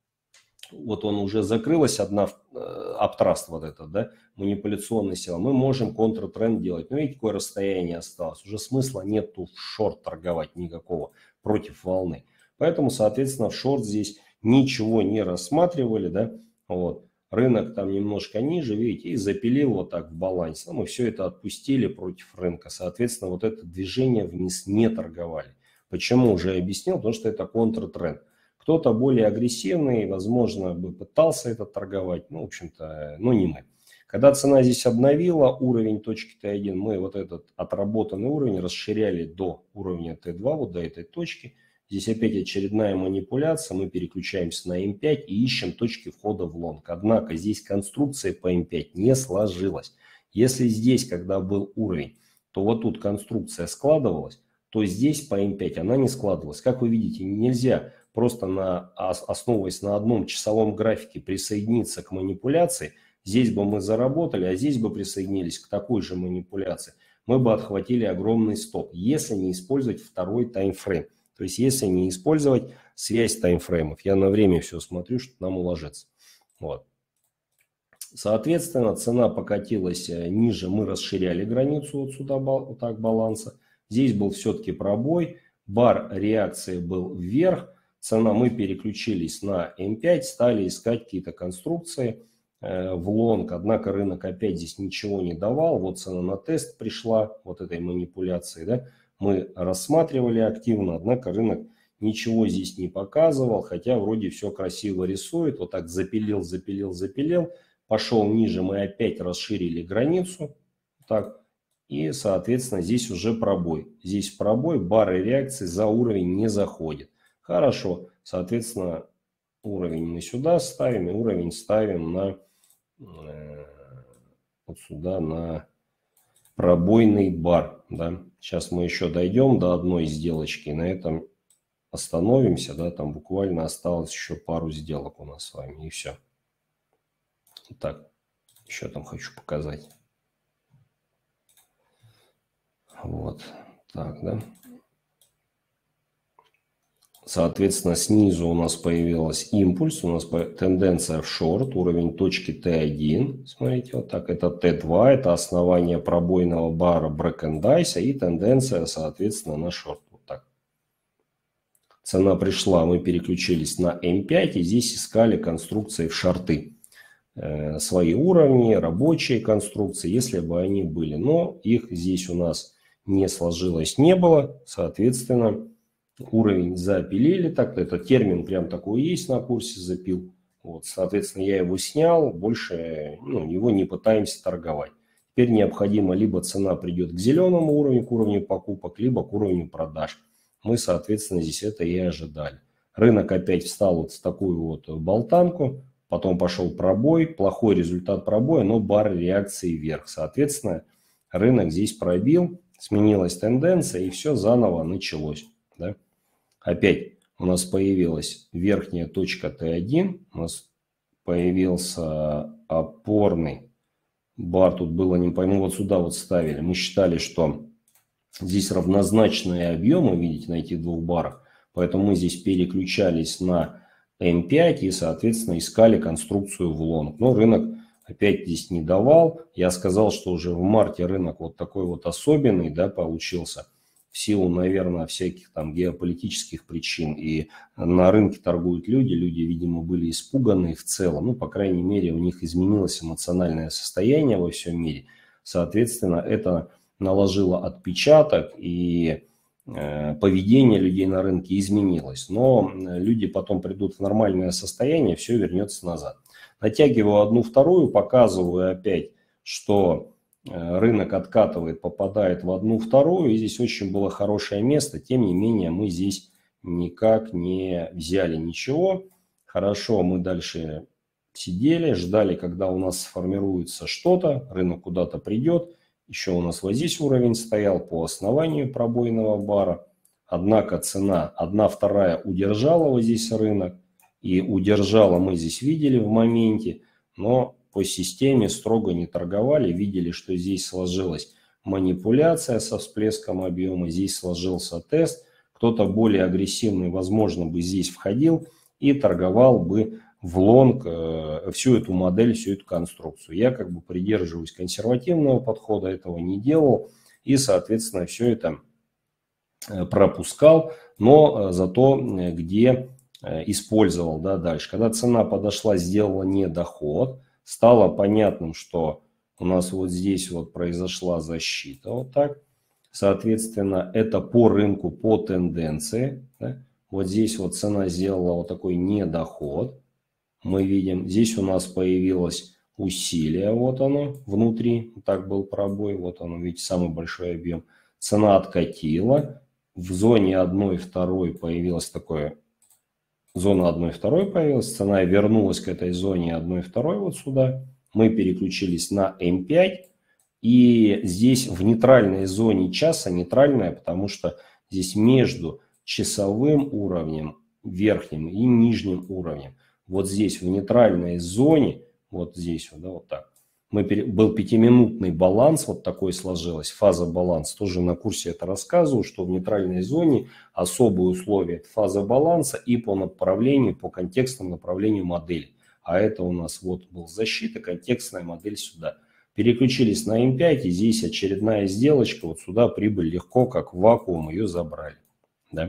вот он уже закрылась, одна э, аптраст вот этот, да, манипуляционный сила, мы можем контртренд делать, но видите, какое расстояние осталось, уже смысла нету в шорт торговать никакого против волны. Поэтому, соответственно, в шорт здесь ничего не рассматривали, да, вот. Рынок там немножко ниже, видите, и запилил вот так в балансе. Мы все это отпустили против рынка. Соответственно, вот это движение вниз не торговали. Почему? Уже объяснил, потому что это контртренд. Кто-то более агрессивный, возможно, бы пытался это торговать. Ну, в общем-то, ну не мы. Когда цена здесь обновила уровень точки Т один, мы вот этот отработанный уровень расширяли до уровня Т два, вот до этой точки. Здесь опять очередная манипуляция, мы переключаемся на эм пять и ищем точки входа в лонг. Однако здесь конструкция по эм пять не сложилась. Если здесь, когда был уровень, то вот тут конструкция складывалась, то здесь по эм пять она не складывалась. Как вы видите, нельзя просто на, основываясь на одном часовом графике присоединиться к манипуляции. Здесь бы мы заработали, а здесь бы присоединились к такой же манипуляции. Мы бы отхватили огромный стоп, если не использовать второй таймфрейм. То есть, если не использовать связь таймфреймов. Я на время все смотрю, чтобы нам уложиться. Вот. Соответственно, цена покатилась ниже. Мы расширяли границу вот сюда, вот так, баланса. Здесь был все-таки пробой. Бар реакции был вверх. Цена, мы переключились на эм пять, стали искать какие-то конструкции э, в лонг. Однако рынок опять здесь ничего не давал. Вот цена на тест пришла, вот этой манипуляции, да. Мы рассматривали активно, однако рынок ничего здесь не показывал, хотя вроде все красиво рисует. Вот так запилил, запилил, запилил. Пошел ниже, мы опять расширили границу. Так, и, соответственно, здесь уже пробой. Здесь пробой, бары реакции за уровень не заходит. Хорошо, соответственно, уровень мы сюда ставим, и уровень ставим на э, вот сюда, на пробойный бар, да. Сейчас мы еще дойдем до одной сделочки, на этом остановимся, да, там буквально осталось еще пару сделок у нас с вами, и все. Так, еще там хочу показать. Вот, так, да. Соответственно, снизу у нас появился импульс, у нас тенденция в шорт, уровень точки Т один. Смотрите, вот так, это Т два, это основание пробойного бара брекендайса и тенденция, соответственно, на шорт. Вот так. цена пришла, мы переключились на эм пять и здесь искали конструкции в шорты. Э, свои уровни, рабочие конструкции, если бы они были. Но их здесь у нас не сложилось, не было. Соответственно, уровень запилили. Так, этот термин прям такой есть на курсе, запил. Вот, соответственно, я его снял, больше ну, его не пытаемся торговать. Теперь необходимо либо цена придет к зеленому уровню, к уровню покупок, либо к уровню продаж. Мы, соответственно, здесь это и ожидали. Рынок опять встал вот в такую вот болтанку, потом пошел пробой, плохой результат пробоя, но бар реакции вверх. Соответственно, рынок здесь пробил, сменилась тенденция и все заново началось. Да? Опять у нас появилась верхняя точка Т один, у нас появился опорный бар, тут было не пойму, вот сюда вот ставили. Мы считали, что здесь равнозначные объемы, видите, на этих двух барах, поэтому мы здесь переключались на эм пять и, соответственно, искали конструкцию в лонг. Но рынок опять здесь не давал. Я сказал, что уже в марте рынок вот такой вот особенный, да, получился. В силу, наверное, всяких там геополитических причин. И на рынке торгуют люди. Люди, видимо, были испуганы в целом. Ну, по крайней мере, у них изменилось эмоциональное состояние во всем мире. Соответственно, это наложило отпечаток, и э, поведение людей на рынке изменилось. Но люди потом придут в нормальное состояние, все вернется назад. Натягиваю одну вторую, показываю опять, что рынок откатывает, попадает в одну вторую. И здесь очень было хорошее место. Тем не менее, мы здесь никак не взяли ничего. Хорошо, мы дальше сидели, ждали, когда у нас сформируется что-то, рынок куда-то придет. Еще у нас вот здесь уровень стоял по основанию пробойного бара. Однако цена одна вторая удержала вот здесь рынок. И удержала мы здесь видели в моменте, но по системе строго не торговали, видели, что здесь сложилась манипуляция со всплеском объема, здесь сложился тест, кто-то более агрессивный, возможно, бы здесь входил и торговал бы в лонг э, всю эту модель, всю эту конструкцию. Я как бы придерживаюсь консервативного подхода, этого не делал и, соответственно, все это пропускал, но зато где использовал, да, дальше. Когда цена подошла, сделала недоход, стало понятным, что у нас вот здесь вот произошла защита, вот так. Соответственно, это по рынку, по тенденции. Да? Вот здесь вот цена сделала вот такой недоход. Мы видим, здесь у нас появилось усилие, вот оно внутри, так был пробой, вот оно, видите, самый большой объем. Цена откатила, в зоне одной второй появилось такое, зона одной второй появилась, цена вернулась к этой зоне одной второй вот сюда. Мы переключились на эм пять. И здесь в нейтральной зоне часа, нейтральная, потому что здесь между часовым уровнем, верхним и нижним уровнем, вот здесь в нейтральной зоне, вот здесь вот, да, вот так, мы пере... был пятиминутный баланс, вот такой сложилась, фаза баланс. Тоже на курсе это рассказываю, что в нейтральной зоне особые условия фаза баланса и по направлению, по контекстному направлению модели. А это у нас вот был защита, контекстная модель сюда. Переключились на эм пять, и здесь очередная сделочка, вот сюда прибыль легко, как в вакуум, ее забрали. Да?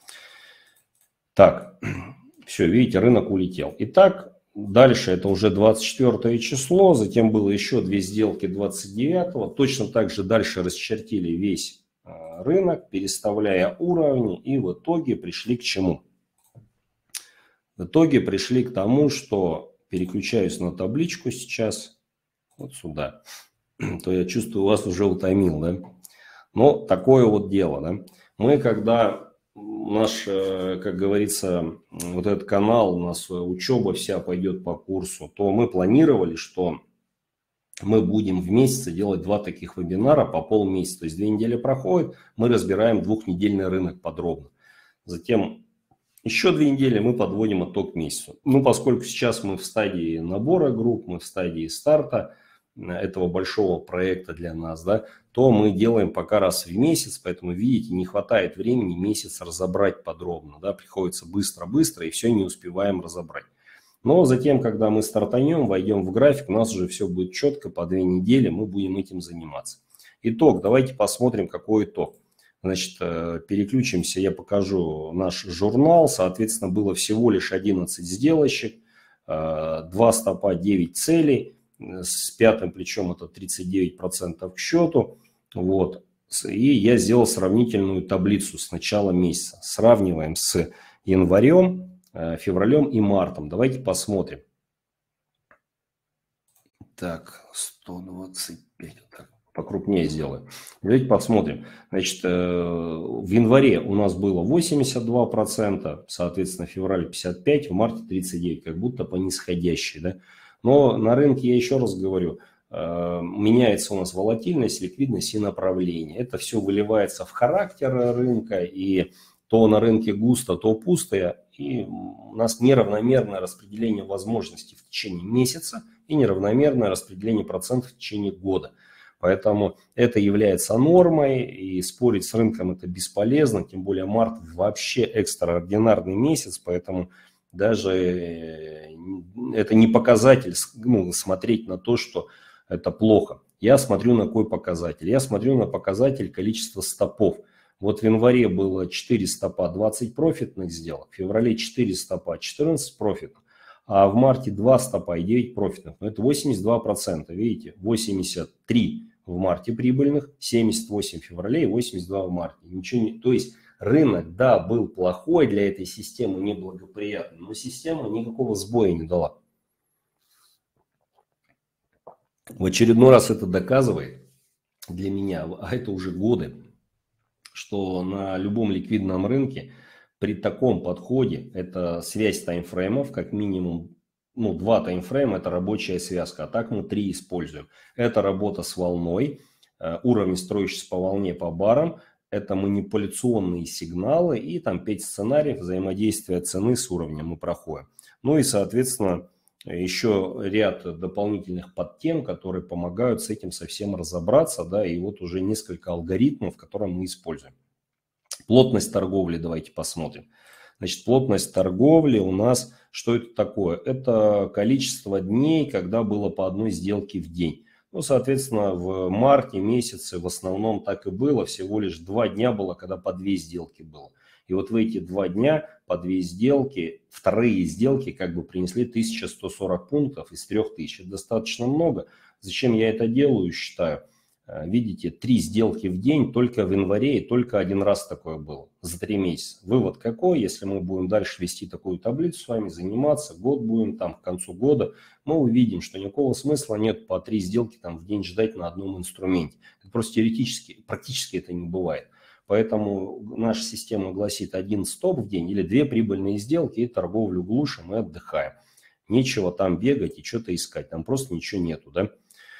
Так, все, видите, рынок улетел. Итак, дальше это уже двадцать четвёртое число, затем было еще две сделки двадцать девятого. Точно так же дальше расчертили весь рынок, переставляя уровни, и в итоге пришли к чему? В итоге пришли к тому, что переключаюсь на табличку сейчас, вот сюда, то я чувствую, вас уже утомил, да? Но такое вот дело, да? Мы когда наш, как говорится, вот этот канал, у нас учеба вся пойдет по курсу, то мы планировали, что мы будем в месяц делать два таких вебинара по полмесяца. То есть две недели проходит, мы разбираем двухнедельный рынок подробно. Затем еще две недели мы подводим итог месяцу. Ну, поскольку сейчас мы в стадии набора групп, мы в стадии старта этого большого проекта для нас, да, то мы делаем пока раз в месяц, поэтому, видите, не хватает времени месяц разобрать подробно, да, приходится быстро-быстро и все не успеваем разобрать. Но затем, когда мы стартанем, войдем в график, у нас уже все будет четко, по две недели мы будем этим заниматься. Итог, давайте посмотрим, какой итог. Значит, переключимся, я покажу наш журнал. Соответственно, было всего лишь одиннадцать сделочек, два стопа, девять целей. С пятым плечом это тридцать девять процентов к счету. Вот. И я сделал сравнительную таблицу с начала месяца. Сравниваем с январем, февралем и мартом. Давайте посмотрим. Так, сто двадцать пять. Вот так, покрупнее сделаю. Давайте посмотрим. Значит, в январе у нас было восемьдесят два процента, соответственно, в феврале пятьдесят пять процентов, в марте тридцать девять процентов, как будто по нисходящей, да? Но на рынке, я еще раз говорю, меняется у нас волатильность, ликвидность и направление. Это все выливается в характер рынка, и то на рынке густо, то пусто. И у нас неравномерное распределение возможностей в течение месяца и неравномерное распределение процентов в течение года. Поэтому это является нормой, и спорить с рынком это бесполезно, тем более март вообще экстраординарный месяц, поэтому даже это не показатель, ну, смотреть на то, что это плохо. Я смотрю на какой показатель? Я смотрю на показатель количества стопов. Вот в январе было четыре стопа, двадцать профитных сделок, в феврале четыре стопа, четырнадцать профитных, а в марте два стопа и девять профитных. Но это восемьдесят два процента, видите, восемьдесят три в марте прибыльных, семьдесят восемь в феврале и восемьдесят два в марте. Ничего не... То есть рынок, да, был плохой для этой системы, неблагоприятный, но система никакого сбоя не дала. В очередной раз это доказывает для меня, а это уже годы, что на любом ликвидном рынке при таком подходе это связь таймфреймов, как минимум, ну, два таймфрейма, это рабочая связка, а так мы три используем. Это работа с волной, уровень, строящийся по волне, по барам, это манипуляционные сигналы и там пять сценариев взаимодействия цены с уровнем мы проходим. Ну и, соответственно, еще ряд дополнительных подтем, которые помогают с этим совсем разобраться, да, и вот уже несколько алгоритмов, которые мы используем. Плотность торговли давайте посмотрим. Значит, плотность торговли у нас, что это такое? Это количество дней, когда было по одной сделке в день. Ну, соответственно, в марте месяце в основном так и было, всего лишь два дня было, когда по две сделки было. И вот в эти два дня по две сделки, вторые сделки как бы принесли тысячу сто сорок пунктов из трёх тысяч. Это достаточно много. Зачем я это делаю, считаю? Видите, три сделки в день только в январе, и только один раз такое было за три месяца. Вывод какой? Если мы будем дальше вести такую таблицу с вами, заниматься, год будем там к концу года, мы увидим, что никакого смысла нет по три сделки там в день ждать на одном инструменте. Это просто теоретически, практически это не бывает. Поэтому наша система гласит один стоп в день или две прибыльные сделки, и торговлю глушим и отдыхаем. Нечего там бегать и что-то искать, там просто ничего нету, да.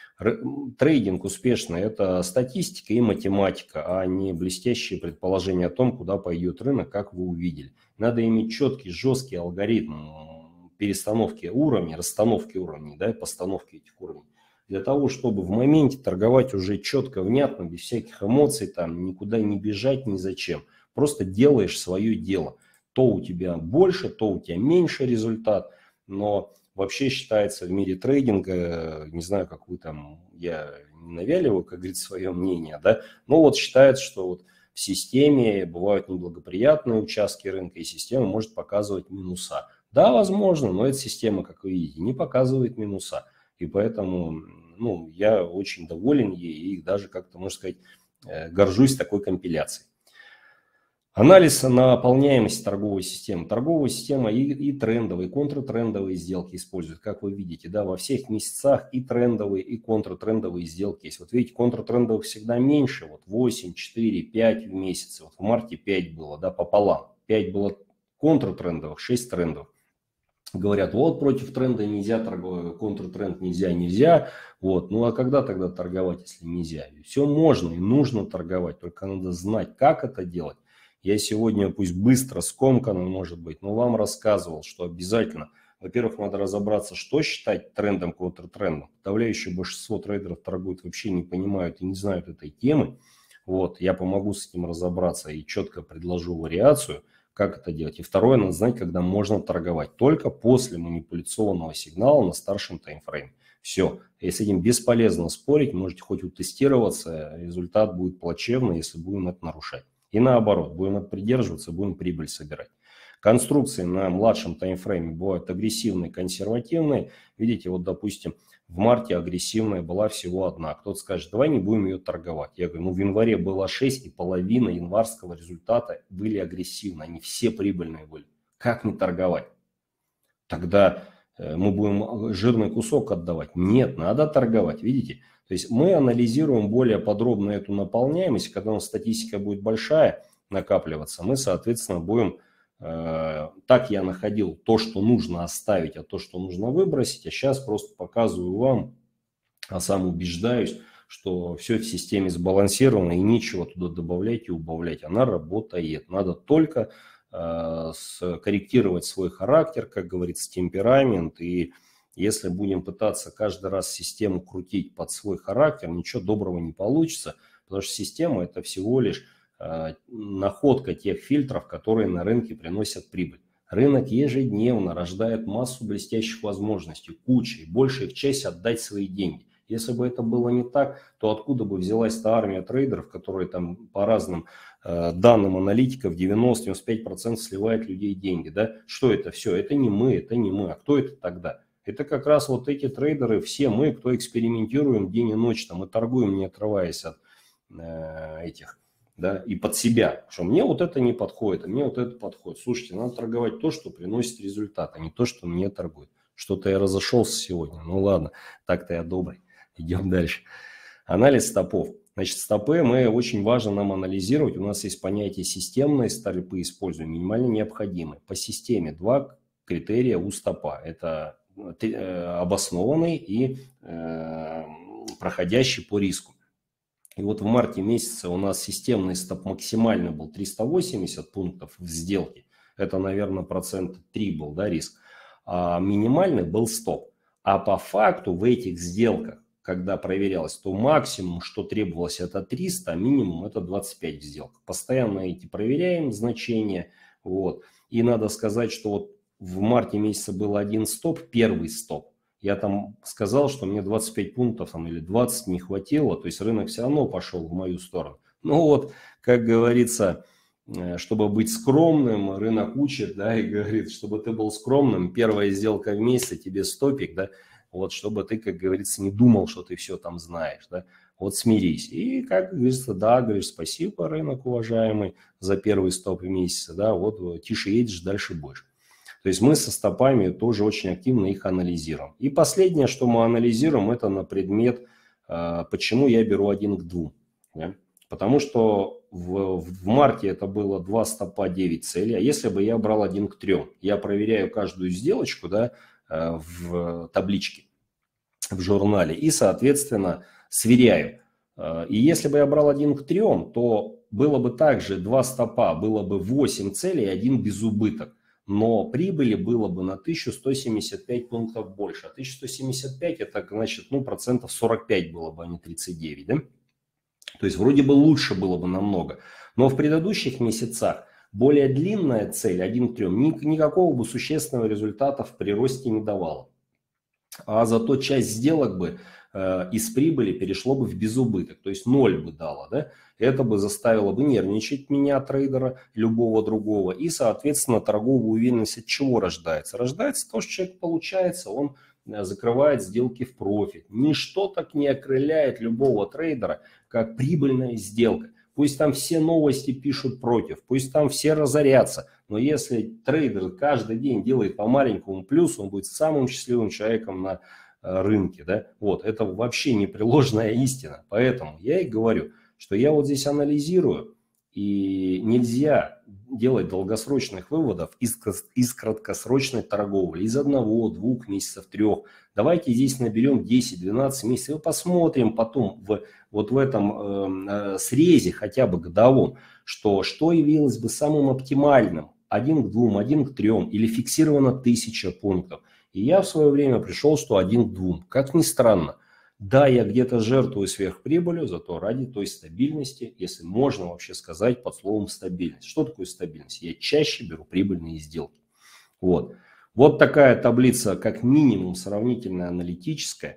Трейдинг успешный – это статистика и математика, а не блестящие предположения о том, куда пойдет рынок, как вы увидели. Надо иметь четкий, жесткий алгоритм перестановки уровней, расстановки уровней, да, постановки этих уровней. Для того, чтобы в моменте торговать уже четко, внятно, без всяких эмоций, там, никуда не бежать, ни зачем. Просто делаешь свое дело. То у тебя больше, то у тебя меньше результат, но вообще считается в мире трейдинга, не знаю, как вы там, я не навяливаю, как говорится, свое мнение, да, но вот считается, что вот в системе бывают неблагоприятные участки рынка, и система может показывать минуса. Да, возможно, но эта система, как вы видите, не показывает минуса. И поэтому, ну, я очень доволен ей и даже как-то, можно сказать, горжусь такой компиляцией. Анализ наполняемости торговой системы. Торговая система и, и трендовые, и контртрендовые сделки использует, как вы видите, да, во всех месяцах и трендовые, и контртрендовые сделки есть. Вот видите, контртрендовых всегда меньше, вот восемь, четыре, пять в месяц, вот в марте пять было, да, пополам. пять было контртрендовых, шесть трендовых. Говорят, вот против тренда нельзя торговать, контртренд нельзя, нельзя. Вот. Ну а когда тогда торговать, если нельзя? Все можно и нужно торговать, только надо знать, как это делать. Я сегодня, пусть быстро, скомканно, может быть, но вам рассказывал, что обязательно, во-первых, надо разобраться, что считать трендом, контртрендом. Подавляющее большинство трейдеров торгуют, вообще не понимают и не знают этой темы. Вот, я помогу с этим разобраться и четко предложу вариацию, как это делать. И второе, надо знать, когда можно торговать. Только после манипуляционного сигнала на старшем таймфрейме. Все. И с этим бесполезно спорить. Можете хоть утестироваться. Результат будет плачевный, если будем это нарушать. И наоборот, будем это придерживаться, будем прибыль собирать. Конструкции на младшем таймфрейме бывают агрессивные, консервативные. Видите, вот, допустим, в марте агрессивная была всего одна. Кто-то скажет, давай не будем ее торговать. Я говорю, ну в январе было шесть, и половина январского результата были агрессивны. Они все прибыльные были. Как не торговать? Тогда мы будем жирный кусок отдавать. Нет, надо торговать. Видите? То есть мы анализируем более подробно эту наполняемость. Когда у нас статистика будет большая накапливаться, мы, соответственно, будем... Так я находил то, что нужно оставить, а то, что нужно выбросить. А сейчас просто показываю вам, а сам убеждаюсь, что все в системе сбалансировано и нечего туда добавлять и убавлять. Она работает. Надо только э, корректировать свой характер, как говорится, темперамент. И если будем пытаться каждый раз систему крутить под свой характер, ничего доброго не получится. Потому что система – это всего лишь находка тех фильтров, которые на рынке приносят прибыль. Рынок ежедневно рождает массу блестящих возможностей, куча, и большая их часть отдать свои деньги. Если бы это было не так, то откуда бы взялась та армия трейдеров, которые там по разным э, данным аналитиков девяносто — девяносто пять процентов сливает людей деньги, да? Что это все? Это не мы, это не мы. А кто это тогда? Это как раз вот эти трейдеры, все мы, кто экспериментируем день и ночь, там, и торгуем, не отрываясь от э, этих... Да, и под себя, что мне вот это не подходит, а мне вот это подходит. Слушайте, надо торговать то, что приносит результат, а не то, что мне торгует. Что-то я разошелся сегодня. Ну ладно, так-то я добрый. Идем дальше. Анализ стопов. Значит, стопы мы очень важно нам анализировать. У нас есть понятие системной стопы, используем минимально необходимые. По системе два критерия у стопа. Это обоснованный и э, проходящий по риску. И вот в марте месяце у нас системный стоп максимальный был триста восемьдесят пунктов в сделке. Это, наверное, процент три был, да, риск. А минимальный был стоп. А по факту в этих сделках, когда проверялось, то максимум, что требовалось, это триста, а минимум это двадцать пять в сделках. Постоянно эти проверяем значения. Вот. И надо сказать, что вот в марте месяце был один стоп, первый стоп. Я там сказал, что мне двадцать пять пунктов там, или двадцать не хватило, то есть рынок все равно пошел в мою сторону. Ну вот, как говорится, чтобы быть скромным, рынок учит, да, и говорит, чтобы ты был скромным, первая сделка в месяц, тебе стопик, да, вот, чтобы ты, как говорится, не думал, что ты все там знаешь, да, вот смирись. И, как говорится, да, говоришь, спасибо, рынок уважаемый, за первый стоп в месяц, да, вот тише едешь, дальше будешь. То есть мы со стопами тоже очень активно их анализируем. И последнее, что мы анализируем, это на предмет, почему я беру один к двум. Да? Потому что в, в марте это было два стопа, девять целей. А если бы я брал один к трем, я проверяю каждую сделочку, да, в табличке, в журнале и, соответственно, сверяю. И если бы я брал один к трем, то было бы также два стопа, было бы восемь целей и один без убыток. Но прибыли было бы на тысячу сто семьдесят пять пунктов больше. А тысяча сто семьдесят пять это, значит, ну, процентов сорок пять было бы, а не тридцать девять. Да? То есть вроде бы лучше было бы намного. Но в предыдущих месяцах более длинная цель один к трем никакого бы существенного результата в приросте не давала. А зато часть сделок бы э, из прибыли перешло бы в безубыток. То есть ноль бы дало. Да? Это бы заставило бы нервничать меня, трейдера, любого другого. И, соответственно, торговая уверенность от чего рождается? Рождается то, что человек получается, он закрывает сделки в профит. Ничто так не окрыляет любого трейдера, как прибыльная сделка. Пусть там все новости пишут против, пусть там все разорятся. Но если трейдер каждый день делает по маленькому плюсу, он будет самым счастливым человеком на рынке. Да? Вот, это вообще непреложная истина. Поэтому я и говорю, что я вот здесь анализирую, и нельзя делать долгосрочных выводов из, из краткосрочной торговли, из одного, двух месяцев, трех. Давайте здесь наберем десять-двенадцать месяцев и посмотрим потом в, вот в этом э, срезе хотя бы годовом, что, что явилось бы самым оптимальным. Один к двум, один к трем или фиксировано тысяча пунктов. И я в свое время пришел, что один к двум. Как ни странно. Да, я где-то жертвую сверхприбылью, зато ради той стабильности, если можно вообще сказать под словом стабильность. Что такое стабильность? Я чаще беру прибыльные сделки. Вот. Вот такая таблица, как минимум, сравнительно аналитическая.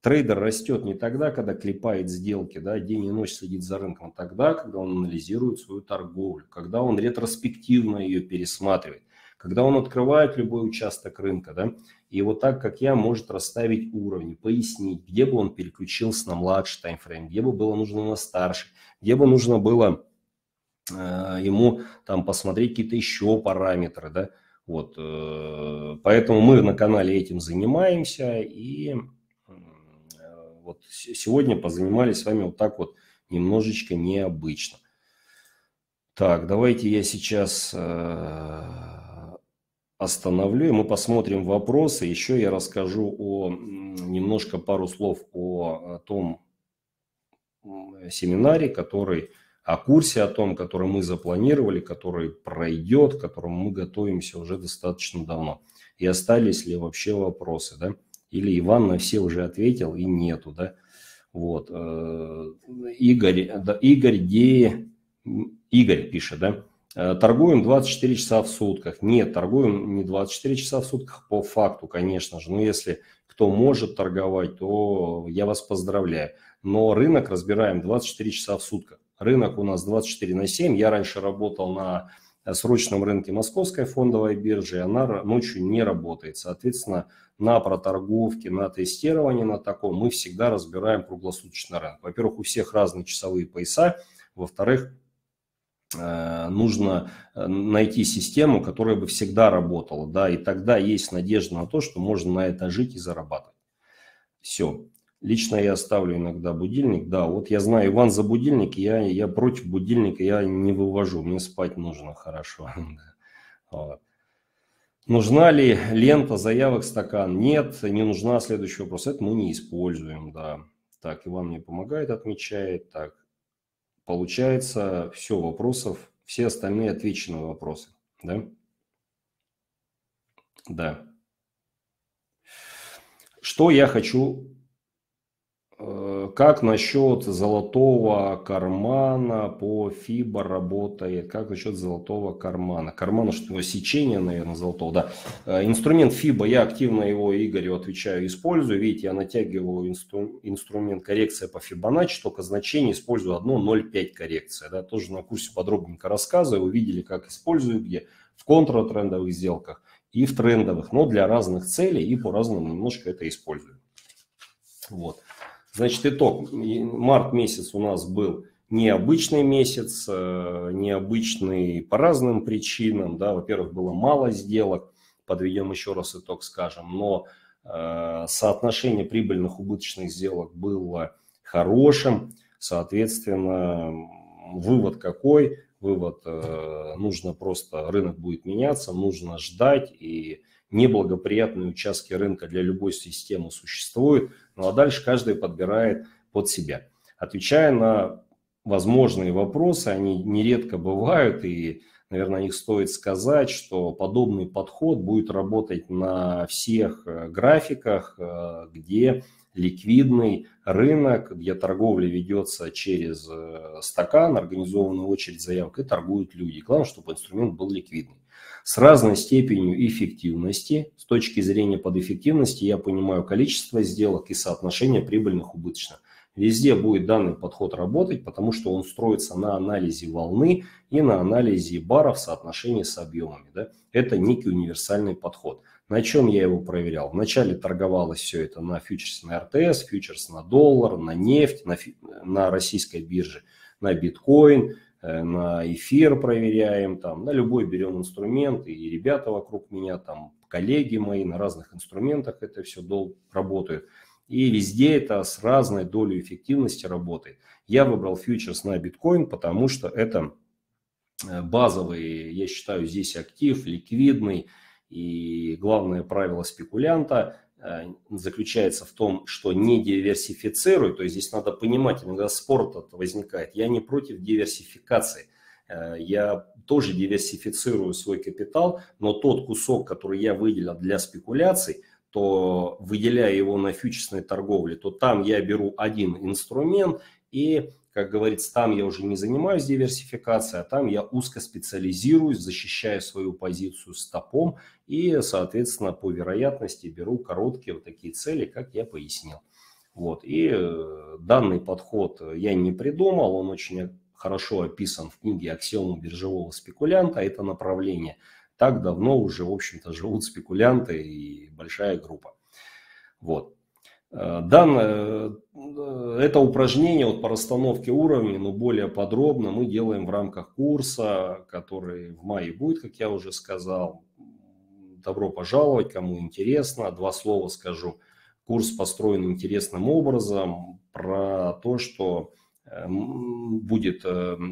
Трейдер растет не тогда, когда клепает сделки, да, день и ночь следит за рынком, а тогда, когда он анализирует свою торговлю, когда он ретроспективно ее пересматривает, когда он открывает любой участок рынка, да, и вот так, как я, может расставить уровни, пояснить, где бы он переключился на младший таймфрейм, где бы было нужно на старший, где бы нужно было э, ему там посмотреть какие-то еще параметры, да, вот, э, поэтому мы на канале этим занимаемся, и вот сегодня позанимались с вами вот так вот немножечко необычно. Так, давайте я сейчас э, остановлю, и мы посмотрим вопросы. Еще я расскажу о, немножко пару слов о, о том семинаре, который, о курсе о том, который мы запланировали, который пройдет, к которому мы готовимся уже достаточно давно. И остались ли вообще вопросы, да? Или Иван на все уже ответил и нету, да? Вот. Игорь, да, Игорь, Де, Игорь пишет, да? Торгуем двадцать четыре часа в сутках. Нет, торгуем не двадцать четыре часа в сутках по факту, конечно же. Но если кто может торговать, то я вас поздравляю. Но рынок разбираем двадцать четыре часа в сутках. Рынок у нас двадцать четыре на семь. Я раньше работал на срочном рынке Московской фондовой биржи, она ночью не работает. Соответственно, на проторговке, на тестировании на таком мы всегда разбираем круглосуточный рынок. Во-первых, у всех разные часовые пояса. Во-вторых, нужно найти систему, которая бы всегда работала. Да, и тогда есть надежда на то, что можно на это жить и зарабатывать. Все. Лично я ставлю иногда будильник. Да, вот я знаю, Иван за будильник, я, я против будильника, я не вывожу, мне спать нужно хорошо. Вот. Нужна ли лента заявок стакан? Нет, не нужна. Следующий вопрос. Это мы не используем, да. Так, Иван мне помогает, отмечает. Так, получается, все, вопросов, все остальные отвечены вопросы, да? Да. Что я хочу... Как насчет золотого кармана по фибо работает? Как насчет золотого кармана? Кармана, что сечение, наверное, золотого. Да. Инструмент фибо, я активно его, Игорю, отвечаю, использую. Видите, я натягиваю инстру, инструмент коррекция по Фибоначчи, только значение использую одно ноль пять коррекция. Да. Тоже на курсе подробненько рассказываю. Вы видели, как использую, где в контратрендовых сделках и в трендовых, но для разных целей и по-разному немножко это использую. Вот. Значит, итог. Март месяц у нас был необычный месяц, необычный по разным причинам. Да. Во-первых, было мало сделок, подведем еще раз итог, скажем, но э, соотношение прибыльных убыточных сделок было хорошим. Соответственно, вывод какой? Вывод, э, нужно просто, рынок будет меняться, нужно ждать, и неблагоприятные участки рынка для любой системы существуют. Ну а дальше каждый подбирает под себя. Отвечая на возможные вопросы, они нередко бывают, и, наверное, о них стоит сказать, что подобный подход будет работать на всех графиках, где ликвидный рынок, где торговля ведется через стакан, организованную очередь заявок, и торгуют люди. Главное, чтобы инструмент был ликвидный. С разной степенью эффективности. С точки зрения подэффективности я понимаю количество сделок и соотношение прибыльных убыточных. Везде будет данный подход работать, потому что он строится на анализе волны и на анализе баров в соотношении с объемами. Да? Это некий универсальный подход. На чем я его проверял? Вначале торговалось все это на фьючерс на эр тэ эс, фьючерс на доллар, на нефть, на, на российской бирже, на биткоин, на эфир проверяем, там, на любой берем инструмент, и ребята вокруг меня, там, коллеги мои на разных инструментах это все долго работают. И везде это с разной долей эффективности работает. Я выбрал фьючерс на биткоин, потому что это базовый, я считаю, здесь актив, ликвидный. И главное правило спекулянта заключается в том, что не диверсифицируй. То есть здесь надо понимать, иногда спор этот возникает. Я не против диверсификации. Я тоже диверсифицирую свой капитал, но тот кусок, который я выделил для спекуляций, то выделяя его на фьючерсной торговле, то там я беру один инструмент и, как говорится, там я уже не занимаюсь диверсификацией, а там я узко специализируюсь, защищаю свою позицию стопом и, соответственно, по вероятности беру короткие вот такие цели, как я пояснил. Вот. И э, данный подход я не придумал, он очень хорошо описан в книге «Аксиомы биржевого спекулянта». Это направление. Так давно уже, в общем-то, живут спекулянты и большая группа. Вот. Данное, это упражнение вот по расстановке уровней, но более подробно мы делаем в рамках курса, который в мае будет, как я уже сказал. Добро пожаловать, кому интересно. Два слова скажу. Курс построен интересным образом про то, что будет,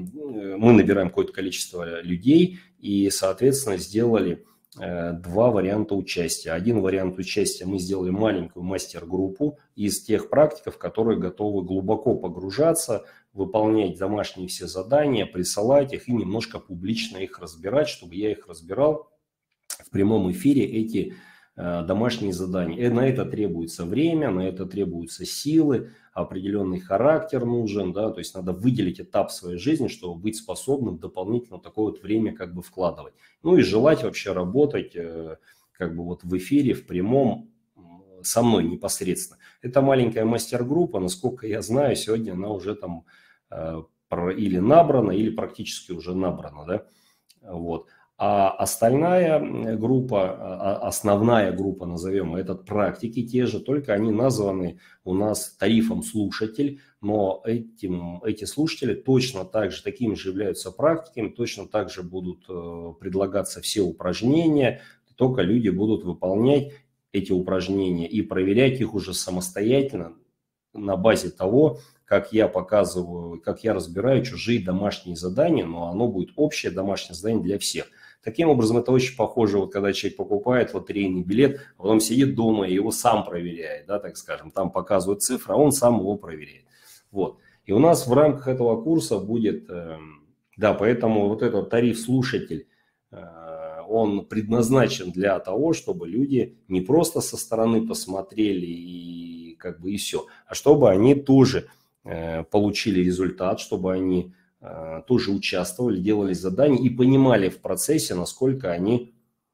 мы набираем какое-то количество людей и, соответственно, сделали два варианта участия. Один вариант участия мы сделали маленькую мастер-группу из тех практиков, которые готовы глубоко погружаться, выполнять домашние все задания, присылать их и немножко публично их разбирать, чтобы я их разбирал в прямом эфире, эти э, домашние задания. И на это требуется время, на это требуются силы, определенный характер нужен, да, то есть надо выделить этап своей жизни, чтобы быть способным дополнительно такое вот время как бы вкладывать. Ну и желать вообще работать э, как бы вот в эфире, в прямом, со мной непосредственно. Это маленькая мастер-группа, насколько я знаю, сегодня она уже там э, или набрана, или практически уже набрана, да, вот. А остальная группа, основная группа, назовем, это практики те же, только они названы у нас тарифом слушатель, но этим, эти слушатели точно так же, такими же являются практиками, точно так же будут предлагаться все упражнения, только люди будут выполнять эти упражнения и проверять их уже самостоятельно на базе того, как я показываю, как я разбираю чужие домашние задания, но оно будет общее домашнее задание для всех. Таким образом, это очень похоже, вот когда человек покупает лотерейный билет, а потом сидит дома и его сам проверяет, да, так скажем, там показывают цифры, а он сам его проверяет. Вот. И у нас в рамках этого курса будет, э, да, поэтому вот этот тариф-слушатель, э, он предназначен для того, чтобы люди не просто со стороны посмотрели и как бы и все, а чтобы они тоже э, получили результат, чтобы они тоже участвовали, делали задания и понимали в процессе, насколько они,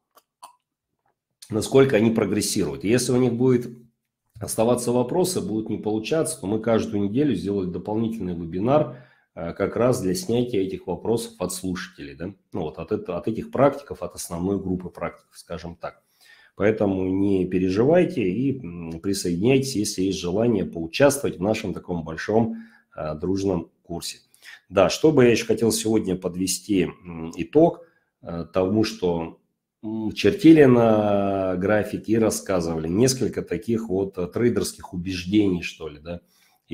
насколько они прогрессируют. И если у них будет оставаться вопросы, будут не получаться, то мы каждую неделю сделали дополнительный вебинар как раз для снятия этих вопросов от слушателей, да? Ну, вот от, это, от этих практиков, от основной группы практиков, скажем так. Поэтому не переживайте и присоединяйтесь, если есть желание поучаствовать в нашем таком большом дружном курсе. Да, что бы я еще хотел сегодня подвести итог тому, что чертили на графике и рассказывали несколько таких вот трейдерских убеждений, что ли, да,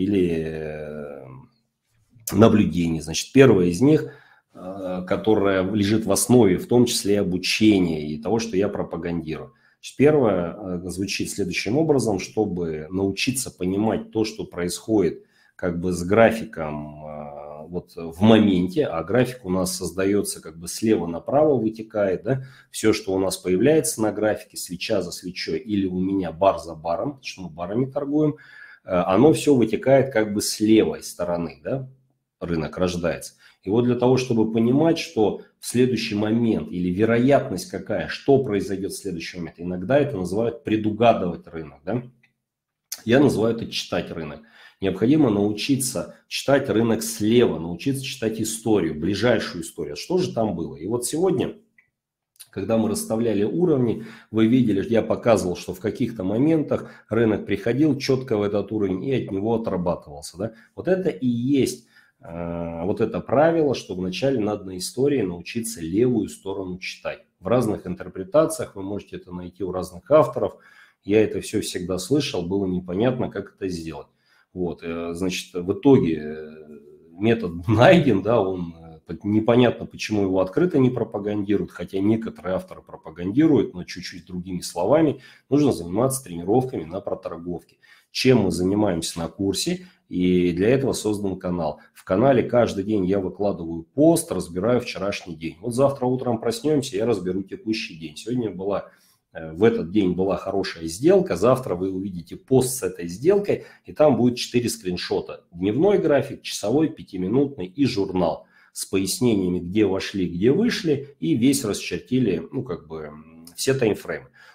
или наблюдений. Значит, первое из них, которое лежит в основе, в том числе и обучения и того, что я пропагандирую. Значит, первое звучит следующим образом: чтобы научиться понимать то, что происходит как бы с графиком вот в моменте, а график у нас создается как бы слева направо, вытекает, да, все, что у нас появляется на графике, свеча за свечой или у меня бар за баром, потому что мы барами торгуем, оно все вытекает как бы с левой стороны, да, рынок рождается. И вот для того, чтобы понимать, что в следующий момент или вероятность какая, что произойдет в следующий момент, иногда это называют предугадывать рынок, да, я называю это читать рынок. Необходимо научиться читать рынок слева, научиться читать историю, ближайшую историю. Что же там было? И вот сегодня, когда мы расставляли уровни, вы видели, я показывал, что в каких-то моментах рынок приходил четко в этот уровень и от него отрабатывался. Да? Вот это и есть э, вот это правило, что вначале надо на истории научиться левую сторону читать. В разных интерпретациях вы можете это найти у разных авторов. Я это все всегда слышал, было непонятно, как это сделать. Вот, значит, в итоге метод найден, да, он непонятно, почему его открыто не пропагандируют, хотя некоторые авторы пропагандируют, но чуть-чуть другими словами. Нужно заниматься тренировками на проторговке. Чем мы занимаемся на курсе, и для этого создан канал. В канале каждый день я выкладываю пост, разбираю вчерашний день. Вот завтра утром проснемся, я разберу текущий день. Сегодня была... В этот день была хорошая сделка, завтра вы увидите пост с этой сделкой, и там будет четыре скриншота. Дневной график, часовой, пятиминутный и журнал с пояснениями, где вошли, где вышли, и весь расчертили, ну, как бы, все таймфреймы.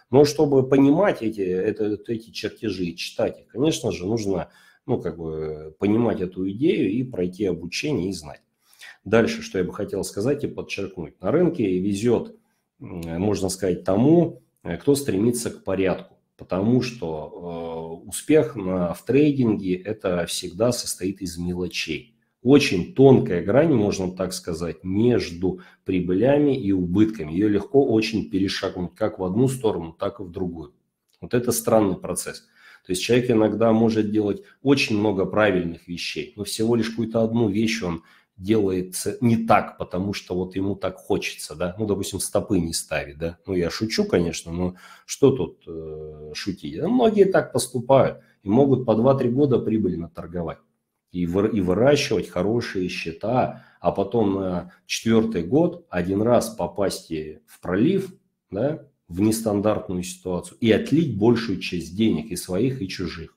Но чтобы понимать эти, это, эти чертежи и читать их, конечно же, нужно ну, как бы, понимать эту идею и пройти обучение и знать. Дальше, что я бы хотел сказать и подчеркнуть. На рынке везет, можно сказать, тому, кто стремится к порядку. Потому что э, успех на, в трейдинге это всегда состоит из мелочей. Очень тонкая грань, можно так сказать, между прибылями и убытками. Ее легко очень перешагнуть как в одну сторону, так и в другую. Вот это странный процесс. То есть человек иногда может делать очень много правильных вещей, но всего лишь какую-то одну вещь он делает не так, потому что вот ему так хочется, да, ну, допустим, стопы не ставит, да, ну, я шучу, конечно, но что тут э, шутить, да? Многие так поступают и могут по два-три года прибыльно торговать и, вы, и выращивать хорошие счета, а потом на четвертый год один раз попасть в пролив, да, в нестандартную ситуацию и отлить большую часть денег и своих, и чужих.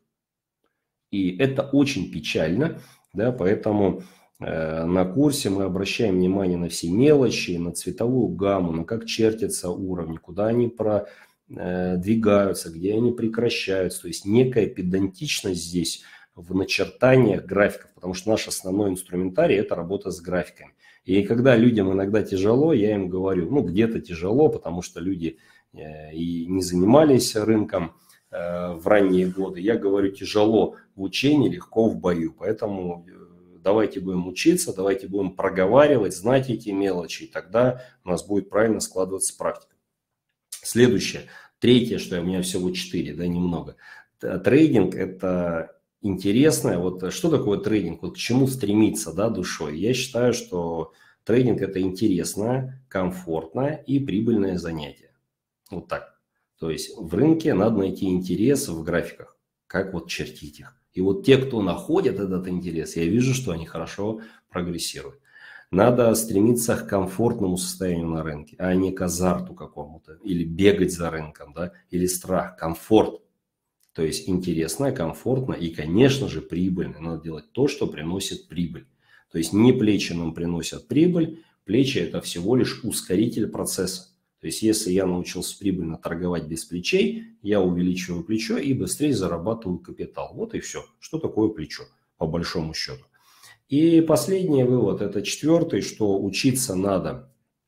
И это очень печально, да, поэтому э, на курсе мы обращаем внимание на все мелочи, на цветовую гамму, на как чертятся уровни, куда они продвигаются, где они прекращаются. То есть некая педантичность здесь в начертаниях графиков, потому что наш основной инструментарий – это работа с графиками. И когда людям иногда тяжело, я им говорю, ну где-то тяжело, потому что люди э, и не занимались рынком э, в ранние годы. Я говорю, тяжело в учении, легко в бою. Поэтому давайте будем учиться, давайте будем проговаривать, знать эти мелочи, и тогда у нас будет правильно складываться практика. Следующее, третье, что у меня всего четыре, да, немного. Трейдинг – это интересное. Вот что такое трейдинг? Вот к чему стремиться, да, душой? Я считаю, что трейдинг – это интересное, комфортное и прибыльное занятие. Вот так. То есть в рынке надо найти интерес в графиках, как вот чертить их. И вот те, кто находит этот интерес, я вижу, что они хорошо прогрессируют. Надо стремиться к комфортному состоянию на рынке, а не к азарту какому-то. Или бегать за рынком, да, или страх, комфорт. То есть интересно, комфортно и, конечно же, прибыльно. Надо делать то, что приносит прибыль. То есть не плечи нам приносят прибыль, плечи – это всего лишь ускоритель процесса. То есть если я научился прибыльно торговать без плечей, я увеличиваю плечо и быстрее зарабатываю капитал. Вот и все. Что такое плечо, по большому счету. И последний вывод, это четвертый, что учиться надо,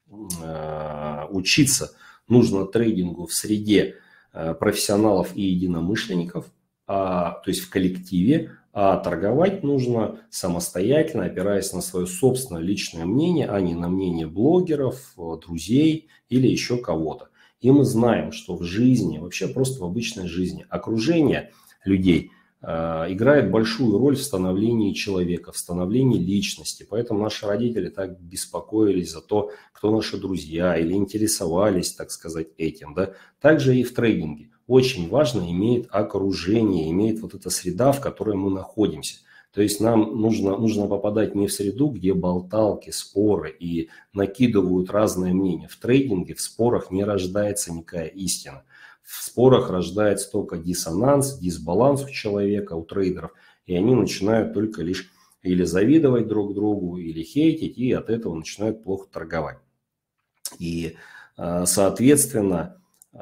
э, учиться нужно трейдингу в среде э, профессионалов и единомышленников, а, то есть в коллективе, а торговать нужно самостоятельно, опираясь на свое собственное личное мнение, а не на мнение блогеров, друзей или еще кого-то. И мы знаем, что в жизни, вообще просто в обычной жизни, окружение людей играет большую роль в становлении человека, в становлении личности. Поэтому наши родители так беспокоились за то, кто наши друзья, или интересовались, так сказать, этим. Да? Также и в трейдинге. Очень важно имеет окружение, имеет вот эта среда, в которой мы находимся. То есть нам нужно, нужно попадать не в среду, где болталки, споры и накидывают разные мнения. В трейдинге, в спорах не рождается никакая истина. В спорах рождается только диссонанс, дисбаланс у человека, у трейдеров. И они начинают только лишь или завидовать друг другу, или хейтить, и от этого начинают плохо торговать. И, соответственно,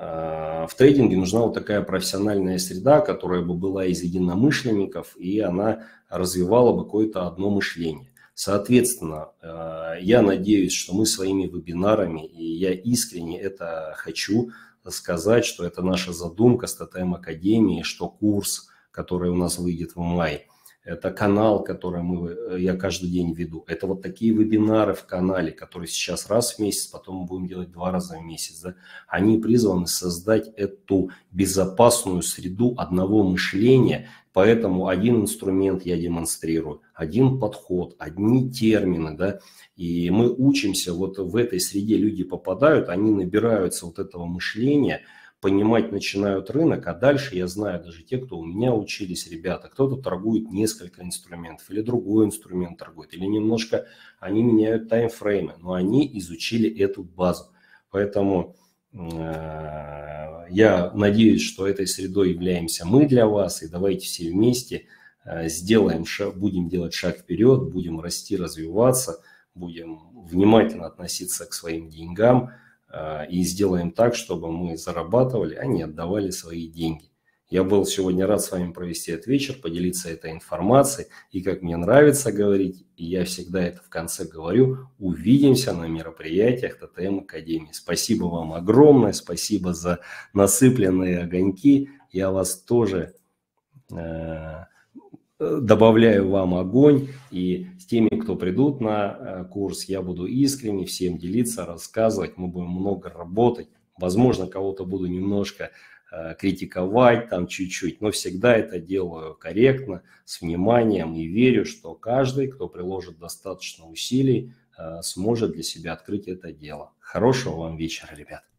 в трейдинге нужна вот такая профессиональная среда, которая бы была из единомышленников, и она развивала бы какое-то одно мышление. Соответственно, я надеюсь, что мы своими вебинарами, и я искренне это хочу сказать, что это наша задумка с ТТМ Академии, что курс, который у нас выйдет в мае, это канал, который мы, я каждый день веду. Это вот такие вебинары в канале, которые сейчас раз в месяц, потом мы будем делать два раза в месяц. Да? Они призваны создать эту безопасную среду одного мышления. Поэтому один инструмент я демонстрирую, один подход, одни термины. Да? И мы учимся, вот в этой среде люди попадают, они набираются вот этого мышления, понимать начинают рынок, а дальше я знаю даже те, кто у меня учились, ребята, кто-то торгует несколько инструментов, или другой инструмент торгует, или немножко они меняют таймфреймы, но они изучили эту базу. Поэтому э, я надеюсь, что этой средой являемся мы для вас, и давайте все вместе э, сделаем шаг, будем делать шаг вперед, будем расти, развиваться, будем внимательно относиться к своим деньгам, и сделаем так, чтобы мы зарабатывали, а не отдавали свои деньги. Я был сегодня рад с вами провести этот вечер, поделиться этой информацией. И как мне нравится говорить, и я всегда это в конце говорю, увидимся на мероприятиях тэ тэ эм Академии. Спасибо вам огромное, спасибо за насыпленные огоньки. Я вас тоже э, добавляю вам огонь. И с теми, кто придут на курс, я буду искренне всем делиться, рассказывать. Мы будем много работать. Возможно, кого-то буду немножко критиковать там чуть-чуть, но всегда это делаю корректно, с вниманием и верю, что каждый, кто приложит достаточно усилий, сможет для себя открыть это дело. Хорошего вам вечера, ребят.